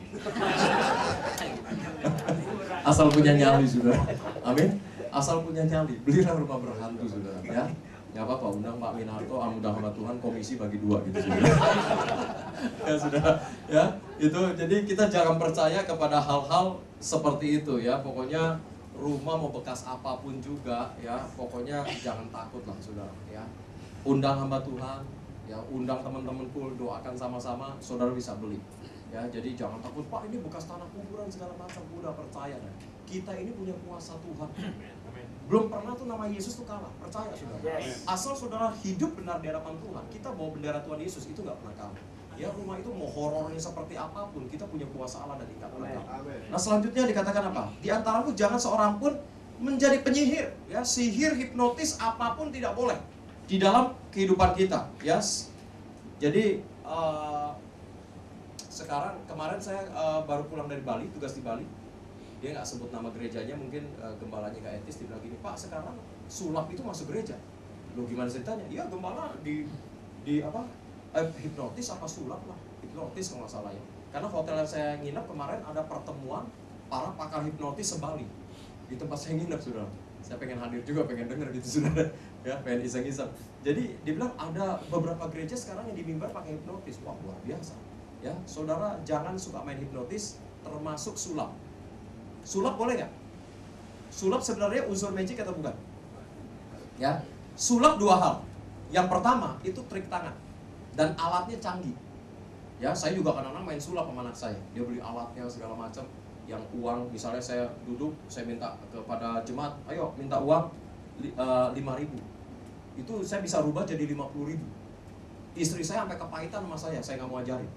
Asal punya nyali saudara. Amin. Asal punya nyali, belilah rumah berhantu saudara. Ya. Ya apa-apa, undang Pak Minarto, undang sama Tuhan, komisi bagi dua gitu saudara. Ya sudah, ya itu. Jadi kita jangan percaya kepada hal-hal seperti itu ya. Pokoknya rumah mau bekas apapun juga ya, pokoknya jangan takut lah saudara ya. Undang hamba Tuhan, ya undang teman-temanku, doakan sama-sama, saudara bisa beli. Ya, jadi jangan takut, Pak ini bekas tanah kuburan segala macam. Udah percaya kan? Kita ini punya kuasa Tuhan. Belum pernah tuh nama Yesus tuh kalah, percaya saudara. Asal saudara hidup benar di hadapan Tuhan, kita bawa bendera Tuhan Yesus itu nggak pernah kalah. Ya rumah itu mau horornya seperti apapun, kita punya kuasa Allah dan ikat pernah kalah. Nah selanjutnya dikatakan apa? Di antaramu jangan seorang pun menjadi penyihir, ya sihir, hipnotis apapun tidak boleh di dalam kehidupan kita. Ya, jadi uh, sekarang kemarin saya uh, baru pulang dari Bali, tugas di Bali. Dia nggak sebut nama gerejanya, mungkin uh, gembalanya nggak etis. Dia bilang gini, Pak sekarang sulap itu masuk gereja. Loh gimana ceritanya? Iya gembala di di apa eh, hipnotis apa sulap lah, hipnotis kalau nggak salah ya. Karena hotel yang saya nginep kemarin ada pertemuan para pakar hipnotis sebalik di tempat saya nginep, saudara. Saya pengen hadir juga, pengen denger gitu, saudara. Ya, pengen iseng-iseng. Jadi dibilang ada beberapa gereja sekarang yang di mimbar pakai hipnotis. Wah, luar biasa. Ya, saudara jangan suka main hipnotis, termasuk sulap. Sulap boleh nggak? Sulap sebenarnya unsur magic atau bukan? Ya, sulap dua hal. Yang pertama itu trik tangan dan alatnya canggih. Ya, saya juga kadang-kadang main sulap sama anak saya. Dia beli alatnya segala macam. Yang uang, misalnya saya duduk, saya minta kepada jemaat, ayo minta uang lima ribu. Itu saya bisa rubah jadi lima puluh ribu. Istri saya sampai kepahitan sama saya, saya nggak mau ajarin.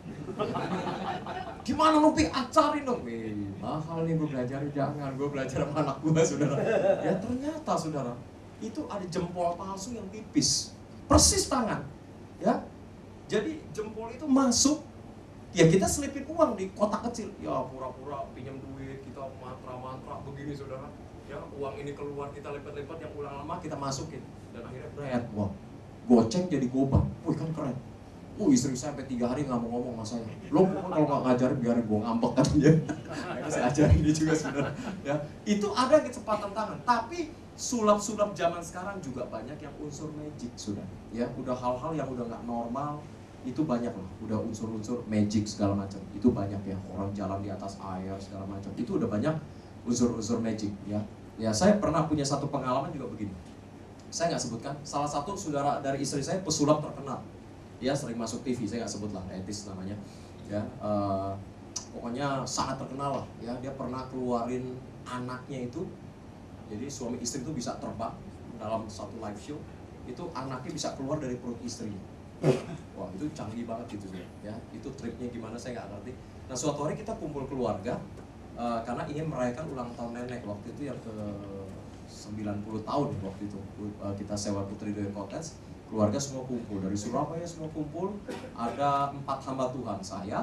Gimana lu Pi, ajarin dong. Eh, mahal nih gue belajarin, jangan. Gue belajar sama anak gue, saudara. Ya ternyata, saudara, itu ada jempol palsu yang tipis. Persis tangan. Ya, jadi jempol itu masuk, ya kita selipin uang di kotak kecil. Ya pura-pura pinjam duit, kita mantra-mantra begini, saudara. Ya uang ini keluar, kita lipat-lipat, yang ulang lama kita masukin. Dan akhirnya berat. Wah, goceng jadi gobang. Wih kan keren. Oh, istri saya sampai tiga hari nggak mau ngomong sama saya. Lo pokoknya kalau nggak ngajarin biarin gue ngambek katanya. Nah, saya ajarin dia juga, saudara. Ya, itu ada kecepatan tangan. Tapi sulap-sulap zaman sekarang juga banyak yang unsur magic, sudah. Ya, udah hal-hal yang udah nggak normal. Itu banyak lah, udah unsur-unsur magic segala macam. Itu banyak ya, orang jalan di atas air segala macam. Itu udah banyak unsur-unsur magic ya. Ya, saya pernah punya satu pengalaman juga begini. Saya nggak sebutkan. Salah satu saudara dari istri saya pesulap terkenal. Dia sering masuk T V, saya nggak sebut lah, etis namanya. Ya, uh, pokoknya sangat terkenal lah. Ya, dia pernah keluarin anaknya itu. Jadi suami istri itu bisa terbang dalam satu live show. Itu anaknya bisa keluar dari perut istrinya. Wah, itu canggih banget gitu ya. Itu triknya gimana saya nggak ngerti. Nah, suatu hari kita kumpul keluarga uh, karena ingin merayakan ulang tahun nenek. Waktu itu yang ke sembilan puluh tahun waktu itu. Uh, kita sewa Putri Duyung Cottage, keluarga semua kumpul dari Surabaya, semua kumpul. Ada empat hamba Tuhan, saya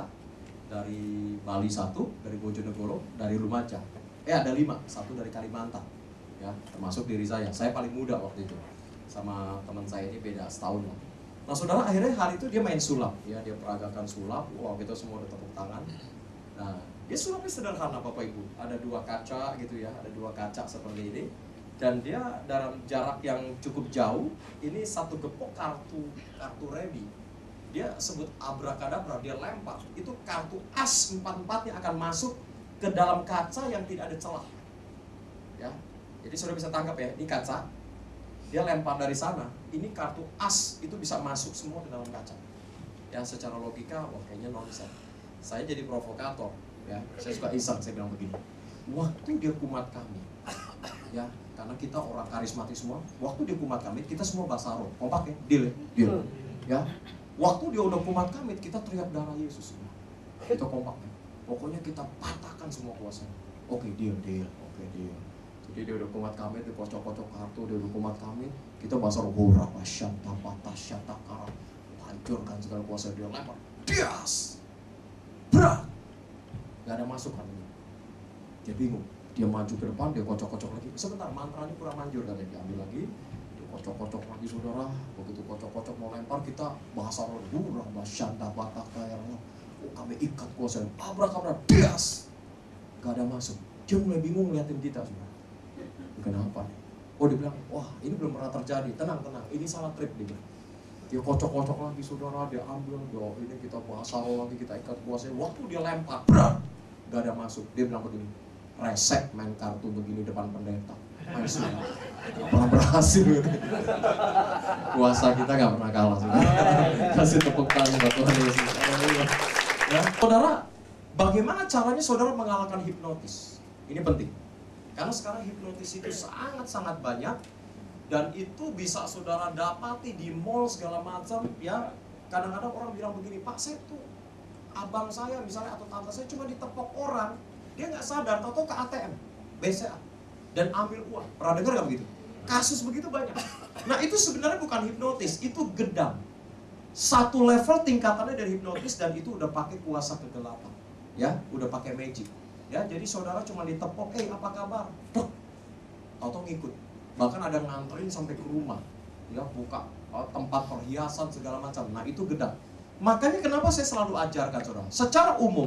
dari Bali satu, dari Bojonegoro, dari Lumajang. Eh ada lima, satu dari Kalimantan. Ya, termasuk diri saya. Saya paling muda waktu itu. Sama teman saya ini beda setahun lah. Nah, saudara, akhirnya hari itu dia main sulap, ya, dia peragakan sulap. Wah, kita semua udah tepuk tangan. Nah, dia sulapnya sederhana, Bapak Ibu. Ada dua kaca gitu ya, ada dua kaca seperti ini. Dan dia dalam jarak yang cukup jauh, ini satu gepok kartu kartu remi. Dia sebut abrakadabra, dia lempar. Itu kartu as empat-empatnya akan masuk ke dalam kaca yang tidak ada celah. Ya, jadi saudara bisa tangkap ya, ini kaca. Dia lempar dari sana, ini kartu as itu bisa masuk semua ke dalam kaca. Ya, secara logika, wah kayaknya nonsense. Saya jadi provokator, ya. Saya suka iseng, saya bilang begini. Waktu dia kumat kami, ya, karena kita orang karismatis semua. Waktu dia kumat kami, kita semua bahasa roh. Kompak ya, deal ya, deal. Ya, waktu dia udah kumat kami, kita teriak darah Yesus. Kita kompak ya. Pokoknya kita patahkan semua kuasa. Oke, deal, deal, oke, deal. Jadi dia udah kumat kami, dia kocok-kocok kartu, dia udah kumat kami. Kita bahasa roh, hura, pasyata, patah, syata, kara. Hancurkan segala kuasa, dia lempar. Bias! Berat! Gak ada masuk kan ini. Dia bingung. Dia maju ke depan, dia kocok-kocok lagi. Sebentar, mantranya kurang manjur katanya. Dia ambil lagi, dia kocok-kocok lagi, saudara. Begitu kocok-kocok mau lempar, kita bahasa roh, hura, pasyata, patah, kara. Oh, kami ikat kuasa, abrak-abrak, bias! Gak ada masuk. Dia mulai bingung ngeliatin kita, saudara. Kenapa nih? Oh, dia bilang, wah ini belum pernah terjadi. Tenang, tenang, ini salah trip dia bilang. Dia kocok-kocok lagi, saudara, dia ambil, dia, ini kita bahasa roh lagi, kita ikat kuasa. Waktu dia lempar, berat, gak ada masuk. Dia bilang begini, resek main kartu begini depan pendeta. Main sini, gak pernah berhasil. Kuasa kita gak pernah kalah, saudara. Kasih tepuk tangan buat Tuhan Yesus. Ya, saudara, bagaimana caranya saudara mengalahkan hipnotis? Ini penting. Karena sekarang hipnotis itu sangat-sangat banyak. Dan itu bisa saudara dapati di mall segala macam. Ya, kadang-kadang orang bilang begini, Pak, saya tuh abang saya misalnya atau tante saya cuma ditepok orang, dia nggak sadar, tau-tau ke A T M, B C A, dan ambil uang. Pernah dengar nggak begitu? Kasus begitu banyak. Nah, itu sebenarnya bukan hipnotis, itu gedam. Satu level tingkatannya dari hipnotis, dan itu udah pakai kuasa kegelapan. Ya, udah pakai magic. Ya, jadi saudara cuma ditepok, eh apa kabar? Tuk, tau-tau ngikut. Bahkan ada nganterin sampai ke rumah. Ya, buka tempat perhiasan segala macam. Nah, itu gedam. Makanya kenapa saya selalu ajarkan saudara. Secara umum,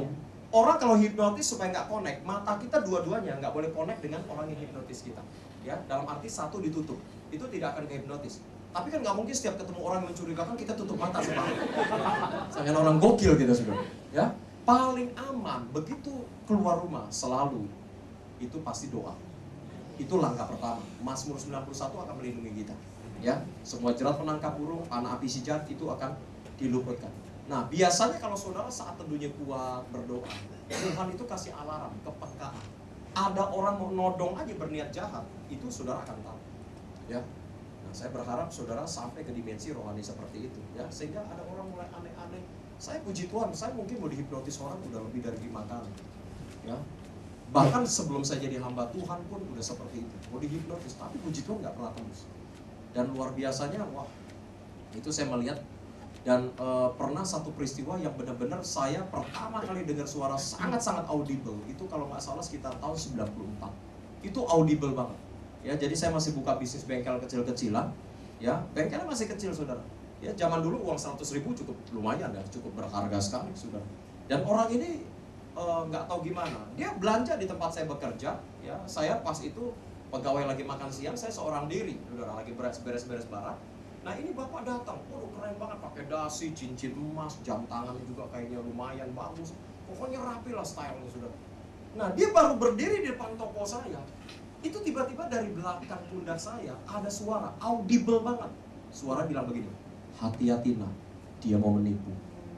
Orang kalau hipnotis supaya nggak connect, mata kita dua-duanya nggak boleh connect dengan orang yang hipnotis kita. Ya, dalam arti satu ditutup, itu tidak akan ke hipnotis. Tapi kan nggak mungkin setiap ketemu orang yang mencurigakan kita tutup mata sebenarnya. Sangat orang gokil kita sudah. Ya, paling aman begitu keluar rumah selalu itu pasti doa. Itu langkah pertama. Mazmur sembilan puluh satu akan melindungi kita. Ya, semua jerat penangkap burung, panah api si jahat itu akan diluputkan. Nah, biasanya kalau saudara saat teduhnya kuat berdoa, Tuhan itu kasih alarm, kepekaan. Ada orang mau nodong aja berniat jahat, itu saudara akan tahu. Ya. Nah, saya berharap saudara sampai ke dimensi rohani seperti itu, ya. Sehingga ada orang mulai aneh-aneh. Saya puji Tuhan, saya mungkin mau dihipnotis orang udah lebih dari lima kali. Ya. Bahkan sebelum saya jadi hamba Tuhan pun udah seperti itu. Mau dihipnotis, tapi puji Tuhan nggak pernah tembus. Dan luar biasanya, wah, itu saya melihat. Dan e, pernah satu peristiwa yang benar-benar saya pertama kali dengar suara sangat-sangat audible. Itu kalau nggak salah sekitar tahun sembilan puluh empat. Itu audible banget. Ya, jadi saya masih buka bisnis bengkel kecil-kecilan. Ya, bengkelnya masih kecil, saudara. Ya, zaman dulu uang seratus ribu cukup lumayan ya, cukup berharga sekali, saudara. Dan orang ini e, nggak tahu gimana. Dia belanja di tempat saya bekerja. Ya, saya pas itu pegawai lagi makan siang, saya seorang diri, saudara, lagi beres-beres barang. Nah, ini bapak datang, waduh keren banget, pakai dasi, cincin emas, jam tangan juga kayaknya lumayan bagus. Pokoknya rapi lah stylenya, sudah. Nah, dia baru berdiri di depan toko saya. Itu tiba-tiba dari belakang pundak saya ada suara audible banget. Suara bilang begini, hati-hati nak, dia mau menipu.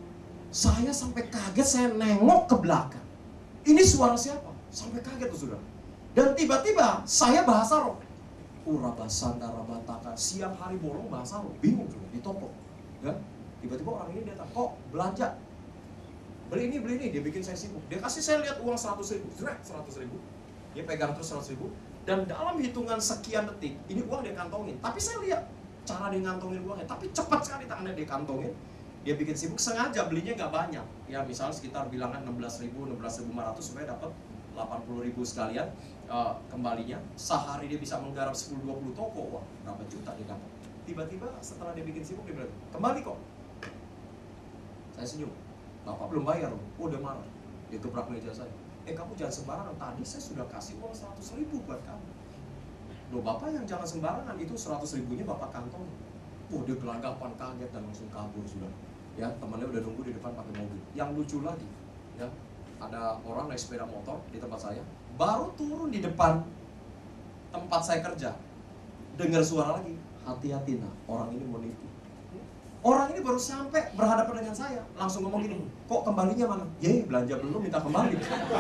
Saya sampai kaget, saya nengok ke belakang. Ini suara siapa? Sampai kaget tuh, sudah. Dan tiba-tiba saya bahasa roh. Urabasanda rabataka, siang hari bolong bahasa roh, bingung juga di toko. Ya, tiba-tiba orang ini datang, kok belanja? Beli ini, beli ini, dia bikin saya sibuk. Dia kasih saya lihat uang seratus ribu, seratus ribu. Dia pegang terus seratus ribu. Dan dalam hitungan sekian detik, ini uang dia kantongin. Tapi saya lihat cara dia ngantongin uangnya, tapi cepat sekali tangannya dia kantongin. Dia bikin sibuk, sengaja belinya nggak banyak. Ya misalnya sekitar bilangan enam belas ribu, enam belas ribu lima ratus supaya dapat delapan puluh ribu sekalian uh, kembalinya. Sehari dia bisa menggarap sepuluh dua puluh toko. Wah, berapa juta dia dapat. Tiba-tiba setelah dia bikin sibuk, dia bilang, kembali kok. Saya senyum. Bapak belum bayar loh. Oh, udah marah. Dia gebrak meja saya. Eh, kamu jangan sembarangan. Tadi saya sudah kasih uang seratus ribu buat kamu. Loh, bapak yang jangan sembarangan. Itu seratus ribunya bapak kantong. Oh, dia gelagapan, kaget dan langsung kabur sudah. Ya, temannya udah nunggu di depan pakai mobil. Yang lucu lagi, ya, ada orang naik sepeda motor di tempat saya, baru turun di depan tempat saya kerja, dengar suara lagi, hati-hati nak, orang ini mau nipu. Orang ini baru sampai berhadapan dengan saya, langsung ngomong gini, kok kembalinya mana? Ye, belanja belum, minta kembali.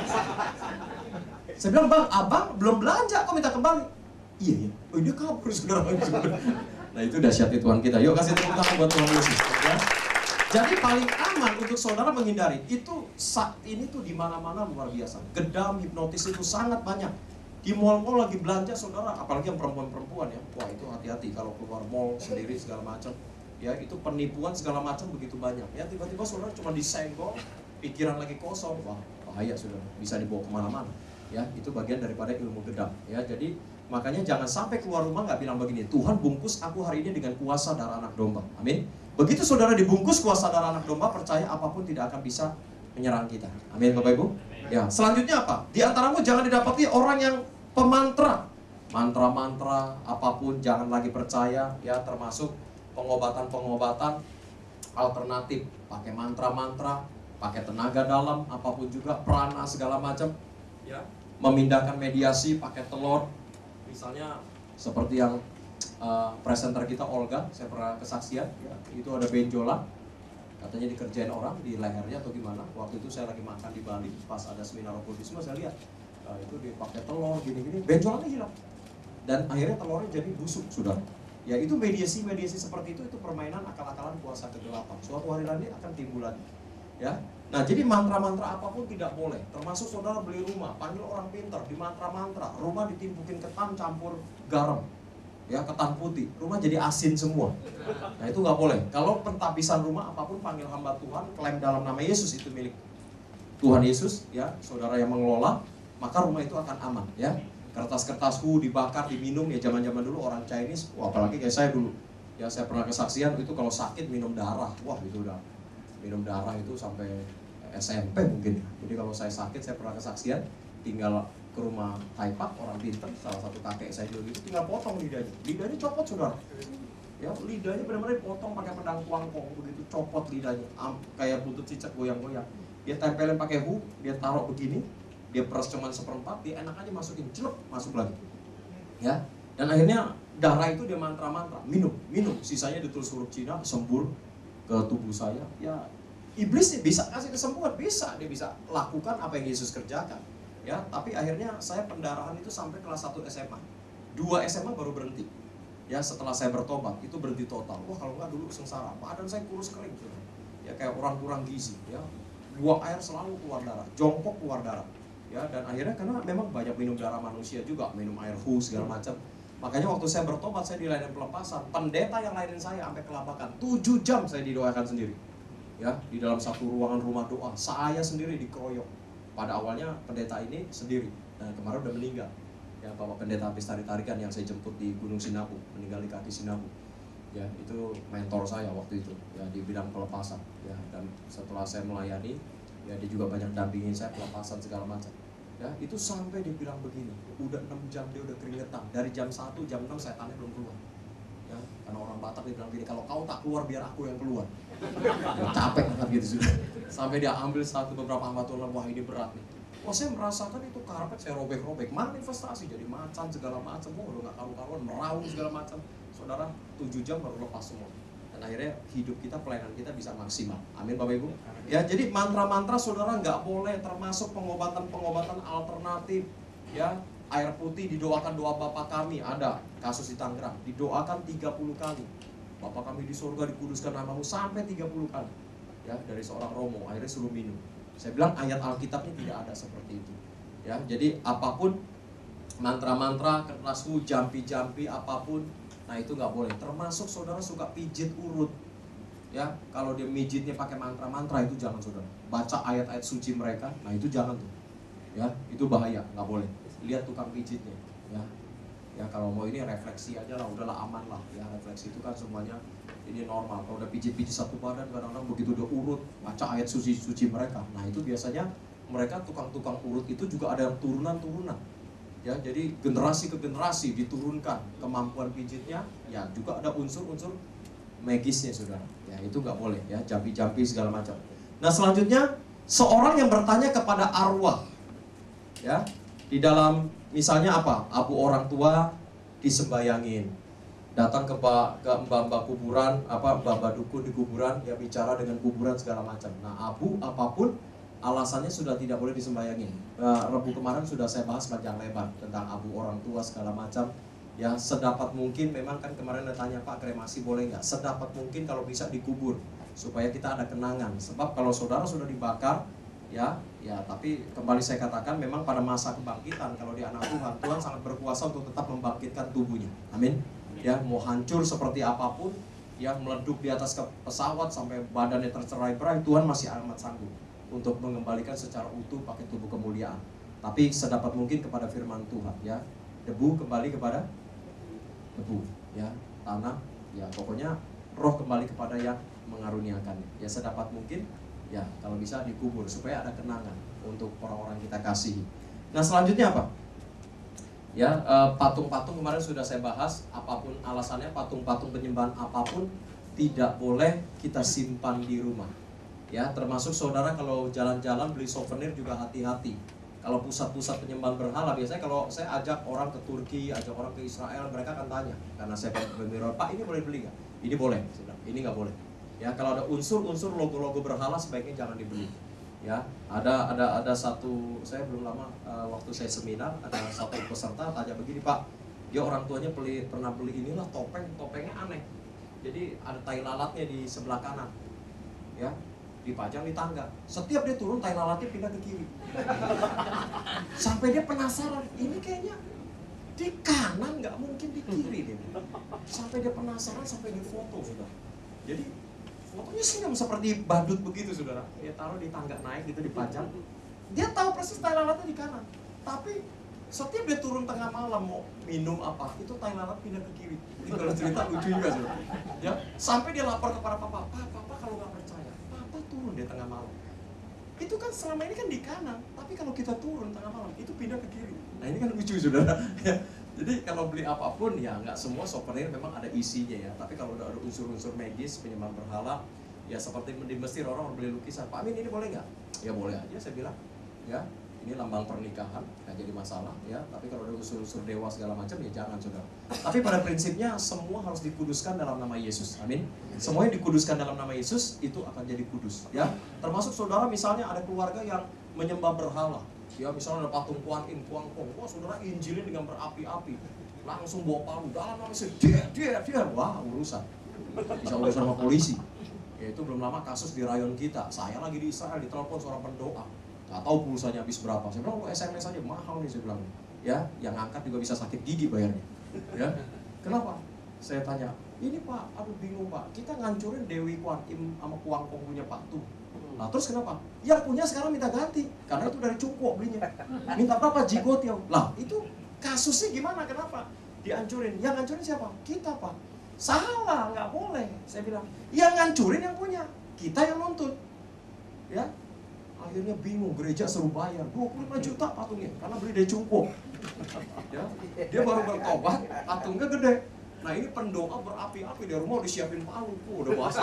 Saya bilang, bang, abang belum belanja, kok minta kembali? Iya, iya, oh dia kabur saudara. Nah, itu dahsyat Tuhan kita. Yuk kasih tepuk tangan buat Tuhan Yesus. Ya. Jadi paling aman untuk saudara menghindari itu saat ini tuh di mana-mana luar biasa. Gedam hipnotis itu sangat banyak. Di mall-mall lagi belanja saudara, apalagi yang perempuan-perempuan ya. Wah, itu hati-hati kalau keluar mall sendiri segala macam. Ya, itu penipuan segala macam begitu banyak. Ya, tiba-tiba saudara cuma disenggol, pikiran lagi kosong. Wah, bahaya saudara. Bisa dibawa kemana-mana. Ya, itu bagian daripada ilmu gedam. Ya, jadi makanya jangan sampai keluar rumah nggak bilang begini, Tuhan bungkus aku hari ini dengan kuasa darah anak domba. Amin. Begitu saudara dibungkus kuasa darah anak domba, percaya apapun tidak akan bisa menyerang kita. Amin, Bapak Ibu. Ya, selanjutnya apa? Di antaramu jangan didapati orang yang pemantra. Mantra-mantra apapun jangan lagi percaya, ya, termasuk pengobatan-pengobatan alternatif, pakai mantra-mantra, pakai tenaga dalam, apapun juga, prana segala macam, ya. Memindahkan mediasi pakai telur. Misalnya seperti yang Uh, presenter kita Olga, saya pernah kesaksian, ya, itu ada benjolan, katanya dikerjain orang di lehernya atau gimana. Waktu itu saya lagi makan di Bali, pas ada seminar okkultisme, saya lihat uh, itu dipakai telur gini-gini, benjolannya hilang, dan akhirnya telurnya jadi busuk, sudah. Ya, itu mediasi-mediasi seperti itu, itu permainan akal-akalan kuasa kegelapan. Suatu hari nanti akan timbul lagi, ya. Nah, jadi mantra-mantra apapun tidak boleh, termasuk saudara beli rumah, panggil orang pintar, di mantra-mantra, rumah ditimpukin ketan campur garam. Ya, ketan putih, rumah jadi asin semua. Nah, itu nggak boleh. Kalau pentapisan rumah apapun panggil hamba Tuhan, klaim dalam nama Yesus itu milik Tuhan Yesus, ya, saudara yang mengelola, maka rumah itu akan aman, ya. Kertas-kertas hu dibakar, diminum, ya zaman-zaman dulu orang Chinese, wah, apalagi kayak saya dulu, ya, saya pernah kesaksian itu kalau sakit minum darah, wah itu udah minum darah itu sampai S M P mungkin. Jadi kalau saya sakit, saya pernah kesaksian, tinggal ke rumah Taipak, orang pinter, salah satu kakek saya dulu itu tinggal potong lidahnya. Lidahnya copot, saudara. Ya, lidahnya benar-benar dipotong pakai pedang kuangkong, begitu copot lidahnya, kayak buntut cicak goyang-goyang. Dia tempelin pakai hook, dia taruh begini, dia peras cuman seperempat, dia enak aja masukin, celep, masuk lagi. Ya, dan akhirnya darah itu dia mantra-mantra, minum, minum, sisanya ditulis huruf Cina, sembur ke tubuh saya. Ya, iblis nih bisa kasih kesembuhan, bisa, dia bisa lakukan apa yang Yesus kerjakan. Ya, tapi akhirnya saya pendarahan itu sampai kelas satu S M A, dua S M A baru berhenti. Ya, setelah saya bertobat itu berhenti total. Wah, kalau nggak dulu sengsara, badan saya kurus kering, ya kayak orang kurang gizi. Ya, buang air selalu keluar darah, jongkok keluar darah. Ya, dan akhirnya karena memang banyak minum darah manusia juga, minum air hus segala macam. Makanya waktu saya bertobat, saya dilayani pelepasan. Pendeta yang layanin saya sampai kelabakan. tujuh jam saya didoakan sendiri. Ya, di dalam satu ruangan rumah doa, saya sendiri dikeroyok. Pada awalnya pendeta ini sendiri. Nah, kemarin udah meninggal. Ya, Bapak Pendeta habis tarik-tarikan yang saya jemput di Gunung Sinabu, meninggal di kaki Sinabu. Ya, itu mentor saya waktu itu, ya di bidang pelepasan. Ya, dan setelah saya melayani, ya dia juga banyak dampingin saya pelepasan segala macam. Ya, itu sampai dia bilang begini, udah enam jam dia udah keringetan, dari jam satu, jam enam saya tanya belum keluar. Ya, karena orang Batak dia bilang gini, kalau kau tak keluar biar aku yang keluar. Ya, capek banget gitu sudah. Sampai dia ambil satu beberapa hamba Tuhan, wah ini berat nih. Wah, saya merasakan itu karpet saya robek-robek, manifestasi jadi macan segala macam, wah udah gak karu-karuan, meraung segala macam. Saudara, tujuh jam baru lepas semua. Dan akhirnya hidup kita, pelayanan kita bisa maksimal. Amin Bapak Ibu. Ya, jadi mantra-mantra saudara nggak boleh, termasuk pengobatan-pengobatan alternatif. Ya, air putih didoakan doa Bapa kami, ada kasus di Tangerang, didoakan tiga puluh kali. Bapa kami di surga, dikuduskan namamu, sampai tiga puluh kali. Ya, dari seorang romo, akhirnya suruh minum. Saya bilang ayat Alkitabnya tidak ada seperti itu. Ya, jadi apapun mantra-mantra, kertasmu, jampi-jampi, apapun, nah itu nggak boleh. Termasuk saudara suka pijit urut. Ya, kalau dia mijitnya pakai mantra-mantra itu jangan saudara. Baca ayat-ayat suci mereka, nah itu jangan tuh. Ya, itu bahaya, nggak boleh. Lihat tukang pijitnya. Ya, ya kalau mau ini refleksi aja lah, udahlah aman lah. Ya, refleksi itu kan semuanya ini normal. Kalau udah pijit-pijit satu badan, kadang-kadang begitu udah urut, baca ayat suci-suci mereka. Nah itu biasanya mereka tukang-tukang urut itu juga ada turunan-turunan. Ya, jadi generasi ke generasi diturunkan kemampuan pijitnya. Ya, juga ada unsur-unsur magisnya saudara. Ya, itu nggak boleh ya, jampi-jampi segala macam. Nah selanjutnya, seorang yang bertanya kepada arwah. Ya, di dalam misalnya apa? Abu orang tua disembayangin. Datang ke mbak, ke mbak-mbak kuburan, apa mbak-mbak dukun di kuburan, ya bicara dengan kuburan segala macam. Nah, abu apapun alasannya sudah tidak boleh disembayangin. Nah, Rebu kemarin sudah saya bahas panjang lebar tentang abu orang tua segala macam. Ya, sedapat mungkin, memang kan kemarin ada tanya Pak, kremasi boleh nggak? Sedapat mungkin kalau bisa dikubur supaya kita ada kenangan. Sebab kalau saudara sudah dibakar, ya, ya tapi kembali saya katakan memang pada masa kebangkitan kalau di anak Tuhan, Tuhan sangat berkuasa untuk tetap membangkitkan tubuhnya. Amin. Ya, mau hancur seperti apapun, ya meleduk di atas pesawat sampai badannya tercerai-berai, Tuhan masih amat sanggup untuk mengembalikan secara utuh pakai tubuh kemuliaan. Tapi sedapat mungkin kepada firman Tuhan, ya, debu kembali kepada debu, ya, tanah, ya pokoknya roh kembali kepada yang mengaruniakannya. Ya sedapat mungkin, ya kalau bisa dikubur supaya ada kenangan untuk orang-orang kita kasihi. Nah selanjutnya apa? Ya, patung-patung kemarin sudah saya bahas, apapun alasannya, patung-patung penyembahan apapun tidak boleh kita simpan di rumah. Ya, termasuk saudara kalau jalan-jalan beli souvenir juga hati-hati. Kalau pusat-pusat penyembahan berhala, biasanya kalau saya ajak orang ke Turki, ajak orang ke Israel, mereka akan tanya, karena saya pengen beli, Pak ini boleh beli nggak? Ini boleh, ini nggak boleh. Ya, kalau ada unsur-unsur logo-logo berhala sebaiknya jangan dibeli. Ya, ada ada ada satu, saya belum lama uh, waktu saya seminar, ada satu peserta tanya begini, Pak, dia orang tuanya beli, pernah beli inilah topeng, topengnya aneh. Jadi ada tai lalatnya di sebelah kanan, ya, dipajang di tangga. Setiap dia turun tai lalatnya pindah ke kiri. Sampai dia penasaran, ini kayaknya di kanan nggak mungkin di kiri nih. Sampai dia penasaran, sampai dia foto sudah. Jadi fotonya sih seperti badut begitu saudara. Dia taruh di tangga naik gitu dipajang. Dia tahu persis tai lalatnya di kanan. Tapi setiap dia turun tengah malam mau minum apa, itu tai lalat pindah ke kiri. Ini kalau cerita lucu juga saudara. Ya, sampai dia lapor kepada papa, Pak, papa kalau nggak percaya, papa turun di tengah malam. Itu kan selama ini kan di kanan, tapi kalau kita turun tengah malam, itu pindah ke kiri. Nah ini kan lucu saudara. Jadi kalau beli apapun ya nggak semua souvenir memang ada isinya ya. Tapi kalau udah ada unsur-unsur magis, penyembah berhala, ya seperti di Mesir orang beli lukisan. Pak Amin ini boleh nggak? Ya boleh aja saya bilang. Ya ini lambang pernikahan, nggak jadi masalah ya. Tapi kalau ada unsur-unsur dewa segala macam ya jangan saudara. Tapi pada prinsipnya semua harus dikuduskan dalam nama Yesus. Amin. Semuanya dikuduskan dalam nama Yesus itu akan jadi kudus ya. Termasuk saudara misalnya ada keluarga yang menyembah berhala. Ya misalnya ada patung Kuan Im, Kuang Kong, wah saudara injilin dengan berapi-api, langsung bawa palu, dalam langsung dia, dia, dia, wah urusan, bisa urusan sama polisi. Ya itu belum lama kasus di rayon kita, saya lagi di Israel, ditelepon seorang pendoa, nggak tahu pulsanya habis berapa, saya bilang, lu S M S aja mahal nih, saya bilang, ya, yang angkat juga bisa sakit gigi bayarnya, ya, kenapa? Saya tanya, ini Pak, aduh bingung Pak, kita ngancurin Dewi Kuan Im sama Kuang Kong punya patung. Nah terus kenapa? Yang punya sekarang minta ganti, karena itu dari Cungko belinya. Minta berapa? Jigotiao. Lah itu kasusnya gimana? Kenapa? Dihancurin. Yang ngancurin siapa? Kita Pak. Salah, nggak boleh. Saya bilang, yang ngancurin yang punya, kita yang nuntut. Ya, akhirnya bingung, gereja suruh bayar dua puluh lima juta patungnya, karena beli dari Cungko. Ya, dia baru bertobat, patungnya gede. Nah ini pendoa berapi-api di rumah disiapin palu, oh, udah bahasa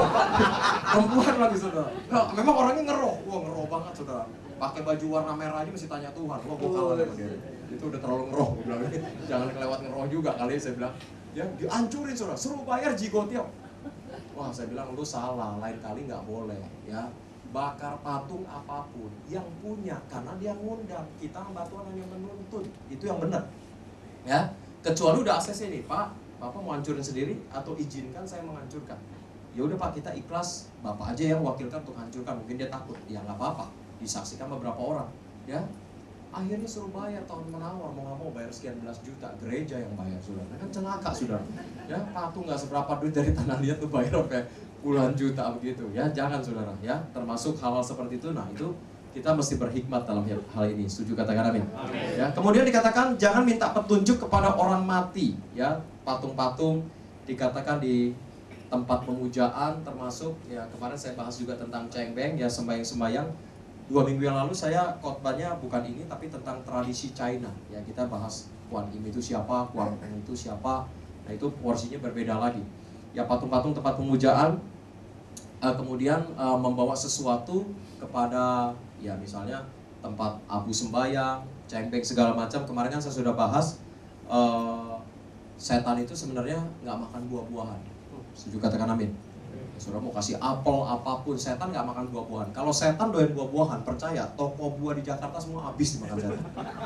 perempuan lagi saudara. Nah, memang orangnya ngeroh, wah ngeroh banget saudara. Pakai baju warna merah aja mesti tanya Tuhan, wah gue kalah sama dia. Itu udah terlalu ngeroh, gue bilang. Jangan kelewat ngeroh juga kali saya bilang. Ya dihancurin saudara, suruh bayar jigotiao. Wah saya bilang lu salah, lain kali nggak boleh ya. Bakar patung apapun yang punya, karena dia ngundang, kita hamba Tuhan hanya menuntut, itu yang benar. Ya, kecuali udah A C C nih, Pak. Bapak mau hancurin sendiri atau izinkan saya menghancurkan? Ya udah Pak, kita ikhlas, Bapak aja yang wakilkan untuk hancurkan. Mungkin dia takut, ya nggak apa-apa. Disaksikan beberapa orang, ya. Akhirnya suruh bayar tahun menawar, mau nggak mau bayar sekian belas juta. Gereja yang bayar sudah, kan celaka sudah. Ya patung nggak seberapa duit dari tanah liat tuh bayar sampai puluhan juta begitu. Ya jangan saudara, ya termasuk hal-hal seperti itu. Nah itu kita mesti berhikmat dalam hal ini. Setuju katakan amin. Amin. Ya, kemudian dikatakan jangan minta petunjuk kepada orang mati. Ya, patung-patung dikatakan di tempat pemujaan termasuk ya kemarin saya bahas juga tentang cengbeng ya sembahyang-sembahyang. Dua minggu yang lalu saya khotbahnya bukan ini tapi tentang tradisi China. Ya kita bahas Kuan Im itu siapa, Kuan Kong itu siapa. Nah itu porsinya berbeda lagi. Ya patung-patung tempat pemujaan uh, kemudian uh, membawa sesuatu kepada ya misalnya tempat abu sembahyang, cengbeng segala macam. Kemarin kan saya sudah bahas uh, setan itu sebenarnya nggak makan buah-buahan. Setuju katakan amin. Saudara mau kasih apel apapun, setan nggak makan buah-buahan. Kalau setan doyan buah-buahan, percaya toko buah di Jakarta semua habis dimakan setan.